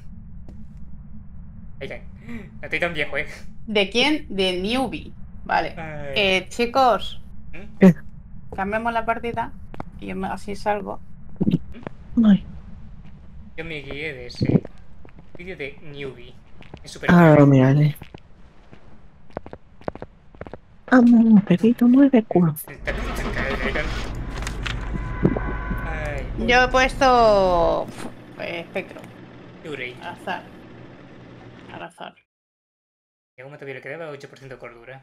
Ahí cae. No estoy tan viejo, eh. ¿De quién? De newbie. Vale. Ay. Eh, chicos, ¿Mm? ¿Qué? cambiamos la partida y yo me- así salgo. Ay. Yo me guié de ese vídeo de newbie. Es súper Ahora newbie. mírale. Vamos, Pepito, mueve culo. Ay, Yo he puesto eh, espectro, Yurei. al azar. Al azar. Y a uno todavía le quedaba ocho por ciento de cordura.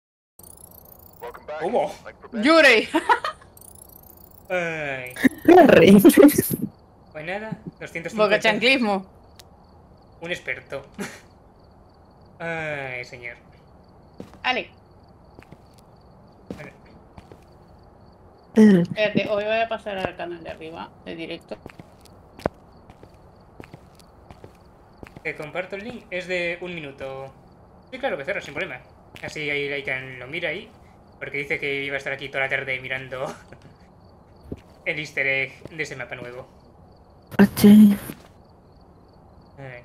¿Cómo? ¡Yurei! Ay. Perry. Pues nada, doscientos Boca cincuenta. chanclismo. Un experto. Ay, señor. Ale, Bueno, Eh, espérate, hoy voy a pasar al canal de arriba, de directo. te comparto el link. Es de un minuto. Sí, claro, Becerra, sin problema. Así ahí Laikan lo mira ahí. Porque dice que iba a estar aquí toda la tarde mirando el easter egg de ese mapa nuevo. H. Ay.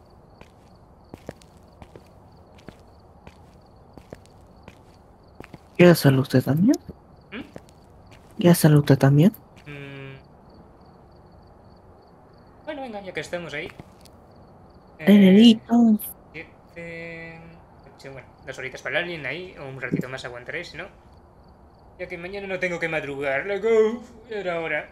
¿Quiere hacerlo usted también? ¿Mm? ¿Quiere hacerlo usted también? Mm. Bueno, venga, ya que estamos ahí. Eh, Nenelito. siete, ocho, bueno, dos horitas para el alien ahí, o un ratito más aguantaré, si no. Ya que mañana no tengo que madrugar, loco. Era hora.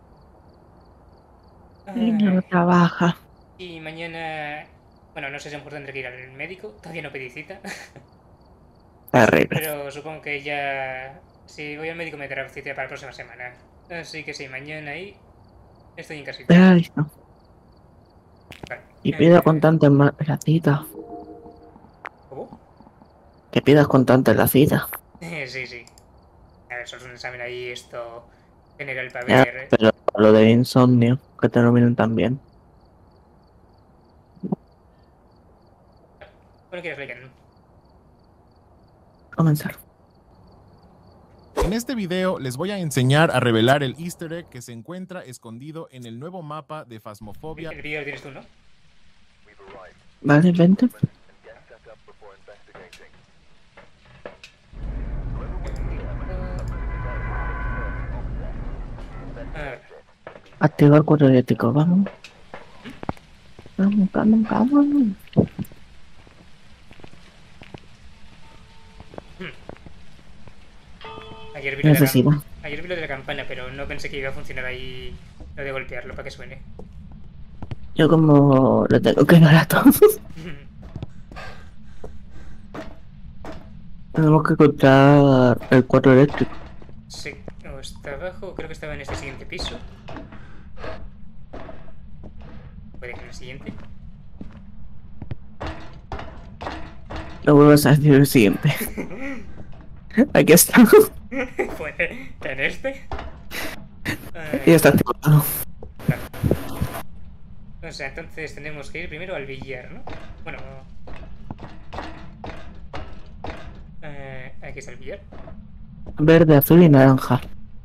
Niño no Ay, trabaja. y mañana. Bueno, no sé si a lo mejor tendré que ir al médico. Todavía no pedí cita. Terrible. Pero supongo que ya. Si voy al médico me dará cita para la próxima semana. Así que sí, mañana ahí. Estoy en casita. Ay, no. Vale. Y pida Eh, constante ma- la cita. ¿Cómo? Que pidas constante la cita. Sí, sí. A ver, eso es un examen ahí, esto. General para Ya, ver. pero lo de insomnio, que te lo miren también. Bueno, quieres leer. Comenzar. En este video les voy a enseñar a revelar el easter egg que se encuentra escondido en el nuevo mapa de Phasmophobia. El vídeo lo tienes tú, ¿no? Vale, vente. A ver. Activar cuadro eléctrico, vamos. Vamos, vamos, vamos. Ayer vi, lo de la, Necesidad. cam- ayer vi lo de la campana, pero no pensé que iba a funcionar ahí lo de golpearlo para que suene. Yo como lo tengo que dar a todos. Tenemos que encontrar el cuadro eléctrico. Sí, o está abajo, creo que estaba en este siguiente piso. Puede que en el siguiente. No vuelvas a decir el siguiente. Aquí está. Puede que en este. Y Eh, está activado. o sea, entonces tenemos que ir primero al billar, ¿no? Bueno. Eh, aquí está el billar. Verde, azul y naranja.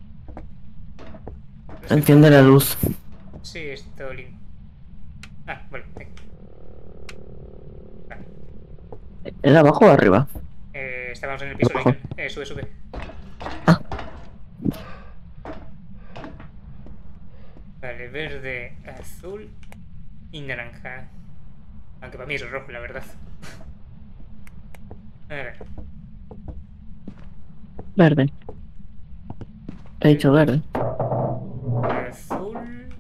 Enciende la luz. Sí, esto lindo. Ah, bueno. Aquí. Vale. ¿Era abajo o arriba? Eh, estábamos en el piso, Abajo. Lincoln. Eh, sube, sube. Ah. Vale, verde, azul y naranja. Aunque para mí es rojo, la verdad. A ver. Verde. He dicho verde. Azul.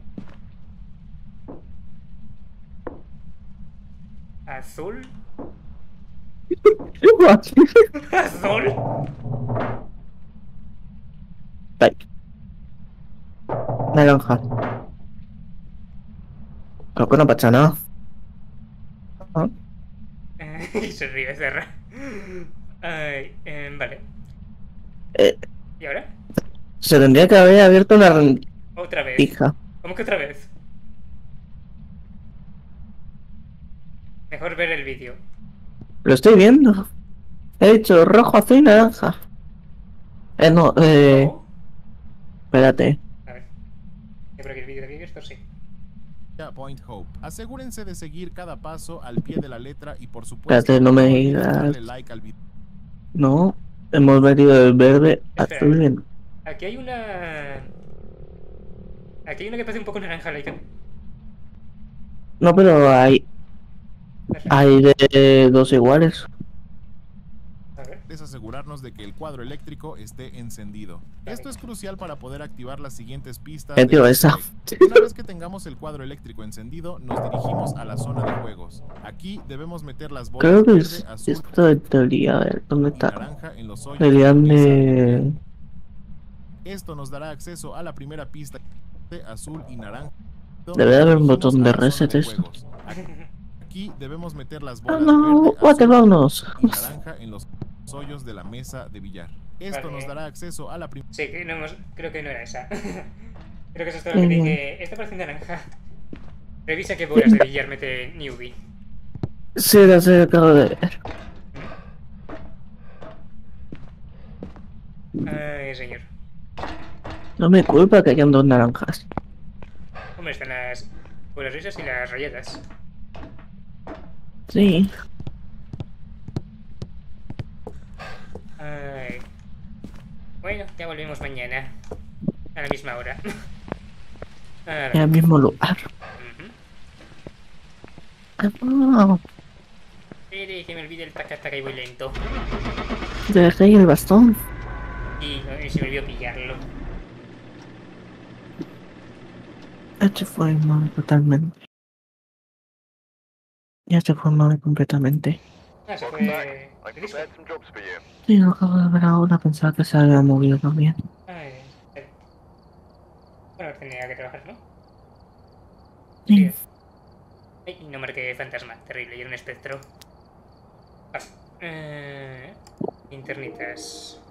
Azul. Azul. Vale. Naranja. Creo que no pasa nada. Ah. Y se ríe, cerra. Ay, eh, vale. Eh, ¿Y ahora? se tendría que haber abierto una Otra vez. rendija. ¿Cómo que otra vez? Mejor ver el vídeo. Lo estoy viendo. He dicho rojo, azul y naranja. Eh, no, eh... ¿Cómo? Espérate. A ver. Yo creo que el vídeo de aquí esto sí. Point Hope. Asegúrense de seguir cada paso al pie de la letra y por supuesto Espérate, no me olviden digas. darle like al video. No, hemos metido el verde, Espera. azul y... Aquí hay una... Aquí hay una que parece un poco naranja, Laikan. No, pero hay... Hay de dos iguales. A ver. Es asegurarnos de que el cuadro eléctrico esté encendido. Esto es crucial para poder activar las siguientes pistas. Eh, tío, del esa. gameplay. Una vez que tengamos el cuadro eléctrico encendido, nos dirigimos a la zona de juegos. Aquí debemos meter las bolas Creo que verde, es azul esto de teoría. A ver, ¿dónde y está? naranja en los hoyos Deberían de la mesa. de... Esto nos dará acceso a la primera pista de azul y naranja. Debe de haber un Dirigimos botón a de la zona reset de esto. juegos. Aquí debemos meter las Ah, bolas no, verde, Water, azul vámonos. y naranja en los hoyos de la mesa de billar. Esto Vale. nos dará acceso a la primera. Sí, que no hemos... creo que no era esa. Creo que eso es todo lo que Mm. dije. Esta parece naranja. Revisa qué bolas de billar mete Newbie. Sí, lo sé, acabo de ver. Ay, señor. No me culpa que hayan dos naranjas. Hombre, están las bolas risas y las rayadas. Sí. Ay. Bueno, ya volvemos mañana. A la misma hora. A ver. En el mismo lugar. Ujú. Ah, Espere, que me olvide el taca-taca y voy lento. te dejé ahí el bastón. Y, no, y se me olvidó pillarlo. Ya se fue mal totalmente. Ya se fue mal completamente. Ah, se fue... el disco. Sí, lo acabo de ver ahora, pensaba que se había movido también. Ay, eh. Bueno, tenía que trabajar, ¿no? Sí. Ay, no marqué fantasma, terrible, y era un espectro. Ah, eh, Internitas.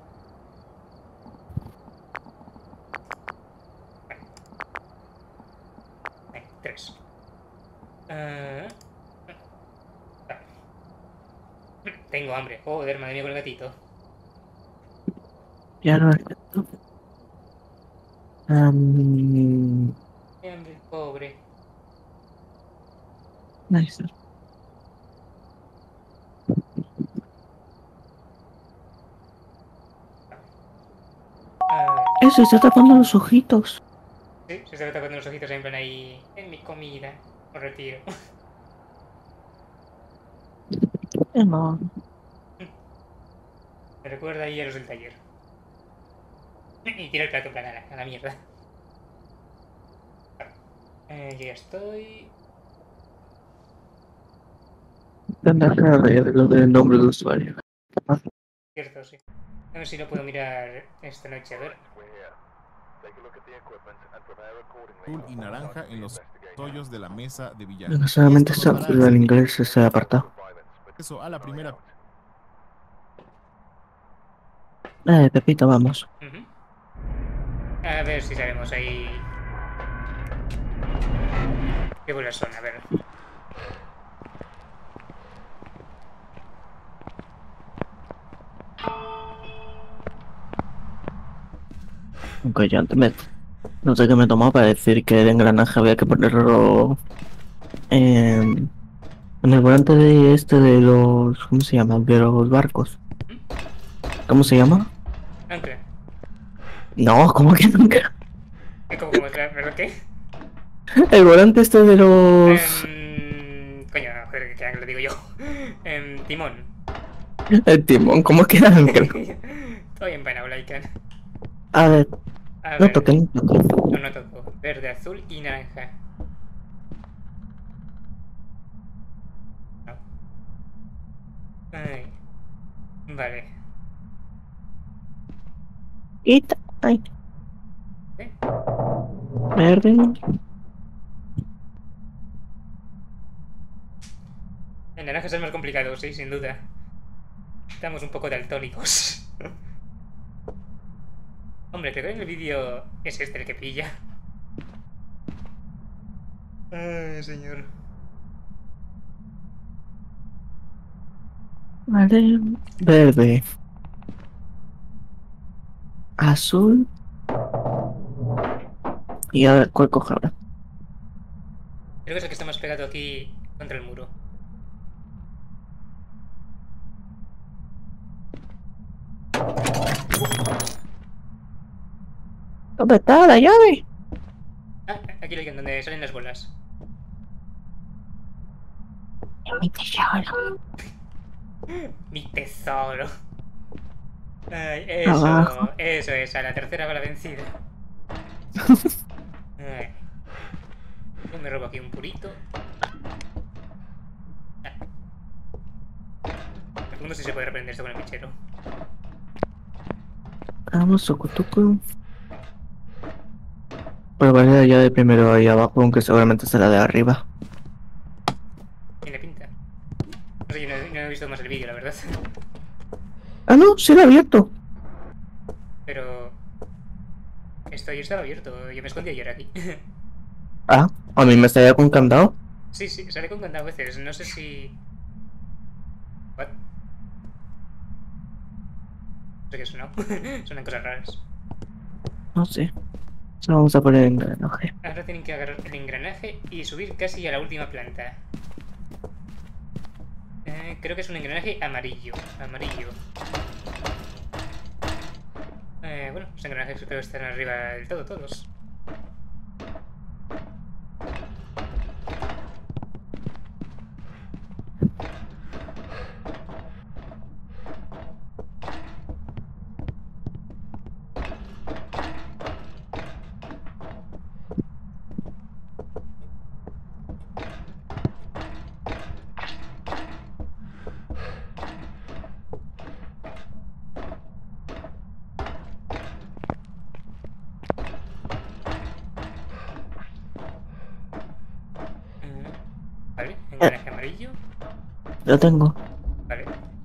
Vale. Vale, tres. Eh, ah. Tengo hambre. Joder, madre mía con el gatito. Ya lo he hecho. Um, Qué hambre, pobre. nice. ¿Qué? Se está tapando los ojitos. Sí, se está tapando los ojitos en plan ahí. En mi comida. Lo retiro. Eh, no. Me recuerda ahí a los del taller. Y tiro el plato en plan a la, a la mierda. Eh, yo ya estoy. Tendrá que ver lo del nombre del usuario. Cierto, sí. A ver si lo puedo mirar esta noche, a ver. Azul y naranja en los hoyos de la mesa de billar. No, solamente Esto está nos dará el inglés ese apartado. acceso a la primera. Eh, Pepito, vamos. Ujú. A ver si sabemos ahí. ¿Qué bolas son? A ver. Aunque yo antes me... No sé qué me tomó para decir que el engranaje había que ponerlo en, en el volante de este de los... ¿Cómo se llama? De los barcos. ¿Cómo se llama? Ancla. No, ¿cómo que nunca? ¿Cómo, cómo, ¿Pero qué? El volante este de los... Em, coño, joder, que ancla digo yo. Em, timón. El timón, ¿cómo queda ancla? Estoy en pena, Ican. A ver, A no ver. toquen, no toquen. No, no toco. Verde, azul y naranja. No. Ay. Vale. Y... ta- Ay, ¿Eh? verde. El naranja es el más complicado, sí, sin duda. Estamos un poco daltónicos. Hombre, creo que en el vídeo es este el que pilla. Ay, señor. Vale, verde. Azul. Y a ver, ¿cuál coge ahora? Creo que es el que está más pegado aquí contra el muro. ¿Dónde está la llave? Ah, aquí lo hay donde salen las bolas. Mi tesoro. Mi tesoro. Ay, eso, Abajo. eso es, a la tercera bala vencida. Ay. Yo me robo aquí un purito. Ah. Me pregunto si se puede reprender esto con el fichero. Vamos, socotuco. Probaré la llave primero ahí abajo, aunque seguramente será de arriba. Tiene pinta. No sé, yo no, no he visto más el vídeo, la verdad. Ah, no, sí lo he abierto. Pero... Esto yo estaba abierto, yo me escondí ayer aquí. Ah, a mí me salía con candado. Sí, sí, sale con candado a veces, no sé si... What? No sé qué sonó. Suenan cosas raras. No sé. Solo vamos a poner el engranaje. Ahora tienen que agarrar el engranaje y subir casi a la última planta. Eh, creo que es un engranaje amarillo. Amarillo. Eh, bueno, los engranajes creo que están arriba del todo, todos. Vale, engranaje amarillo. Lo tengo. Vale.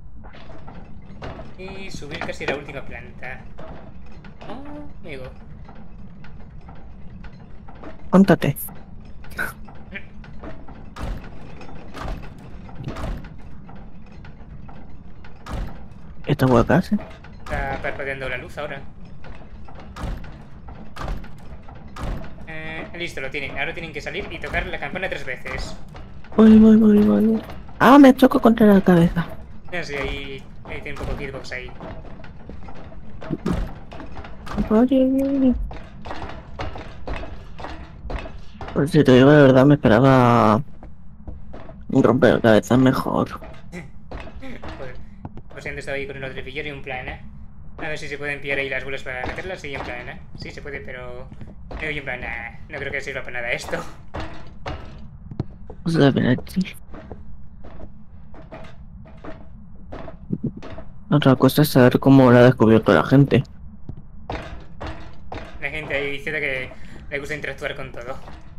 Y subir casi a la última planta. Oh, amigo. Contate. ¿Esta hueca hace? Está parpadeando la luz ahora. Eh, listo, lo tienen. Ahora tienen que salir y tocar la campana tres veces. Voy, voy, voy, voy. Ah, me choco contra la cabeza. Ah, sí, ahí, ahí tiene un poco de hitbox ahí. Oye. Pues si te digo la verdad, me esperaba un rompecabezas mejor. Joder. Pues antes estaba ahí con el tripillero y un plan, ¿eh? A ver si se pueden pillar ahí las bolas para meterlas. Sí, en plan, ¿eh? Sí, se puede, pero... No, y en plan, nah, no creo que sirva para nada esto. O sea, ven aquí. Otra cosa es saber cómo lo ha descubierto la gente. La gente ahí dice que le gusta interactuar con todo.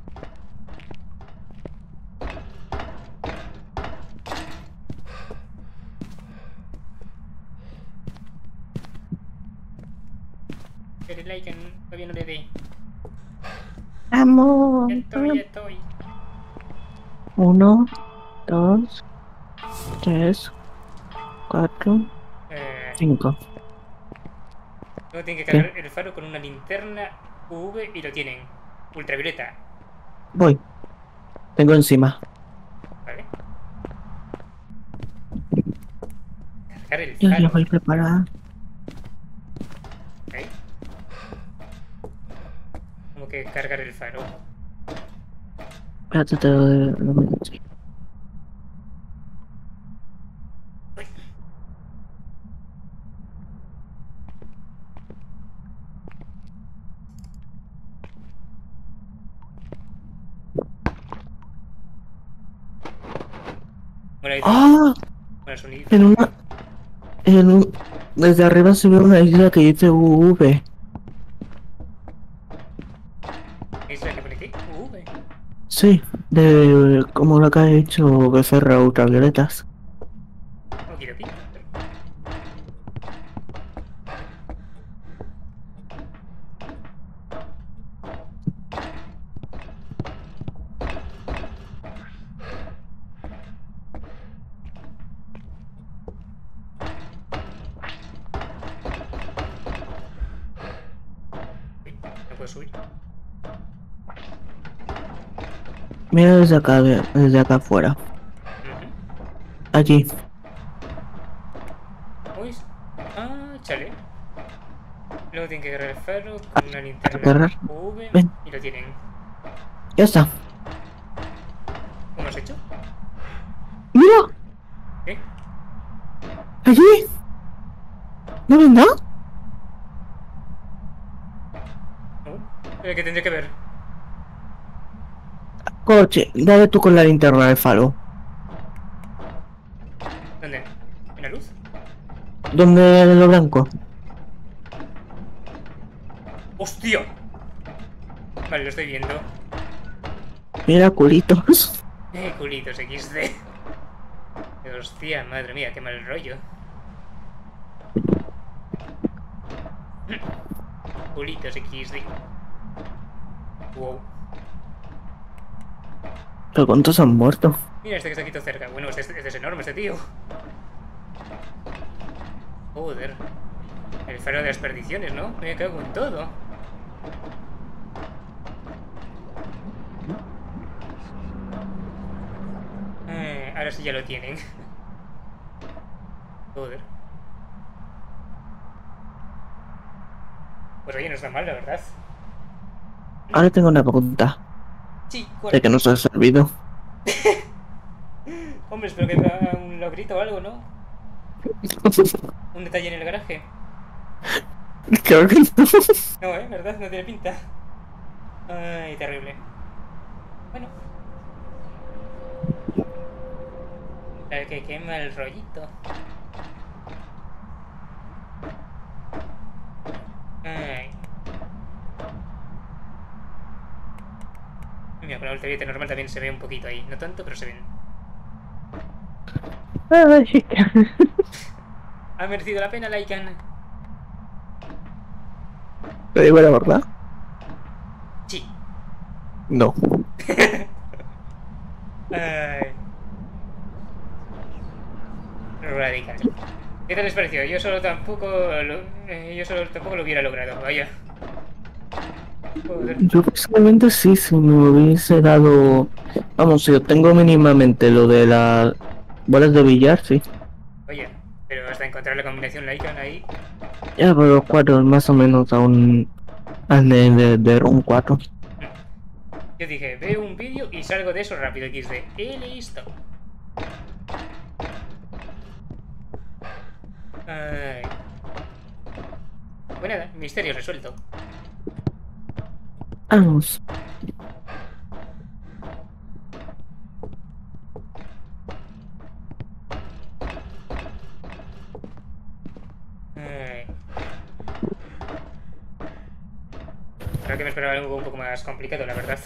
Pero el like todavía no le dé. Vamos. Ya estoy, ya estoy. Uno, dos, tres, cuatro, Eh, cinco. luego tienen que cargar el faro con una linterna U V y lo tienen. Ultravioleta. Voy. Tengo encima. ¿Vale? Cargar el Yo ya faro. voy preparada. ¿Ok? Como que cargar el faro. Espérate, te lo de... lo meto así. Bueno, ahí ¡Ah! bueno, sonido. En una... En un... Desde arriba se ve una isla que dice U V. ¿Es la que pone aquí? U V. Sí, de como la que ha hecho Becerra Ultravioletas. Okidoki. Uy, no puedo subir. Mira desde acá, de- desde acá afuera. Ujú. Allí. Uy. Ah, chale. Luego tienen que agarrar el faro con una linterna Agarrar. U V Ven. y lo tienen. Ya está. ¿Cómo has hecho? ¡Mira! ¿Qué? ¡Allí! ¿No ves nada? No. Pero que tendré que ver. Coche, dale tú con la linterna del faro. ¿Dónde? ¿En la luz? ¿Dónde lo blanco? ¡Hostia! Vale, lo estoy viendo. Mira, culitos. Eh, culitos equis de. Hostia, madre mía, qué mal rollo. Culitos equis de. Wow. ¿Pero cuántos han muerto? Mira este que está aquí todo cerca. Bueno, este, este es enorme, este tío. Joder. El faro de las perdiciones, ¿no? Me cago en todo. Eh, ahora sí ya lo tienen. Joder. Pues oye, no está mal, la verdad. Ahora tengo una pregunta. Sí, Sé que nos ha servido. Hombre, espero que haya un logrito o algo, ¿no? Un detalle en el garaje. Creo que no. No, ¿eh? ¿Verdad? No tiene pinta. Ay, terrible. Bueno. Claro que qué mal rollito. Ay. Mira, con la ultravioleta normal también se ve un poquito ahí. No tanto, pero se ven. Ay, Ha merecido la pena, Lycan. ¿te digo la verdad? Sí. No. Ay. Radical. ¿Qué tal les pareció? Yo solo tampoco lo, eh, yo solo tampoco lo hubiera logrado, vaya. Joder. Yo personalmente sí, si me hubiese dado... Vamos, si yo tengo mínimamente lo de las bolas de billar, sí. Oye, pero hasta encontrar la combinación Lycan ahí. Ya, pero cuatro más o menos a un... al de, de, de Room cuatro. Yo dije, veo un vídeo y salgo de eso rápido. equis de, y listo. Ay. Pues nada, misterio resuelto. Vamos. Ay. Creo que me esperaba algo un poco más complicado, la verdad.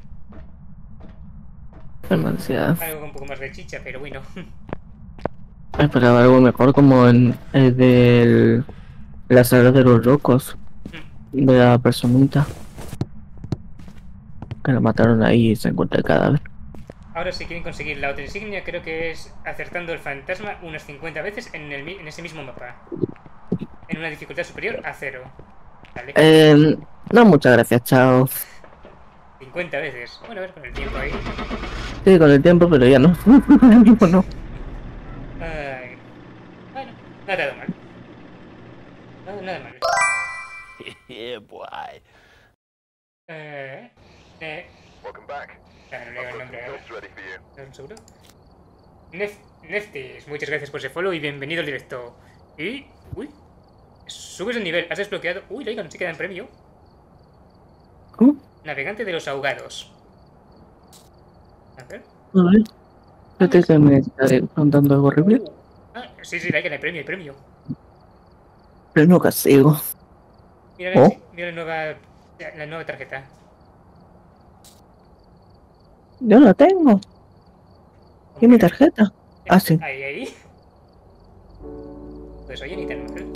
Demasiado. Algo un poco más de chicha, pero bueno. Esperaba algo mejor como en el de la sala de los locos. De la personita. Que la mataron ahí y se encuentra el cadáver. Ahora si quieren conseguir la otra insignia, creo que es acertando el fantasma unas cincuenta veces en, el, mi- en ese mismo mapa. En una dificultad superior a cero. Vale. Eh, no, muchas gracias, chao. cincuenta veces. Bueno, a ver con el tiempo ahí. Sí, con el tiempo, pero ya no. Ahora mismo no. Ay. Bueno, no te ha dado mal. Nada, nada mal. Yeah, boy. Eh, eh, Welcome back. ah, no leo el nombre ahora. Jobs ready for you. ¿Estás un seguro? Nef Neftis, muchas gracias por ese follow y bienvenido al directo. Y... Uy. Subes el nivel, has desbloqueado... Uy, Leigan, sí queda en premio. ¿Cómo? Navegante de los ahogados. A ver. A ver. Espérate que me está contando algo horrible. Uh. Ah, sí, sí, Leigan, hay premio, hay premio. Pero no castigo. Mira, Oh. la, mira la nueva... La nueva tarjeta. Yo la tengo. ¿Y mi tarjeta? Ah, sí. Ahí, ahí. Pues oye, ni tan mal.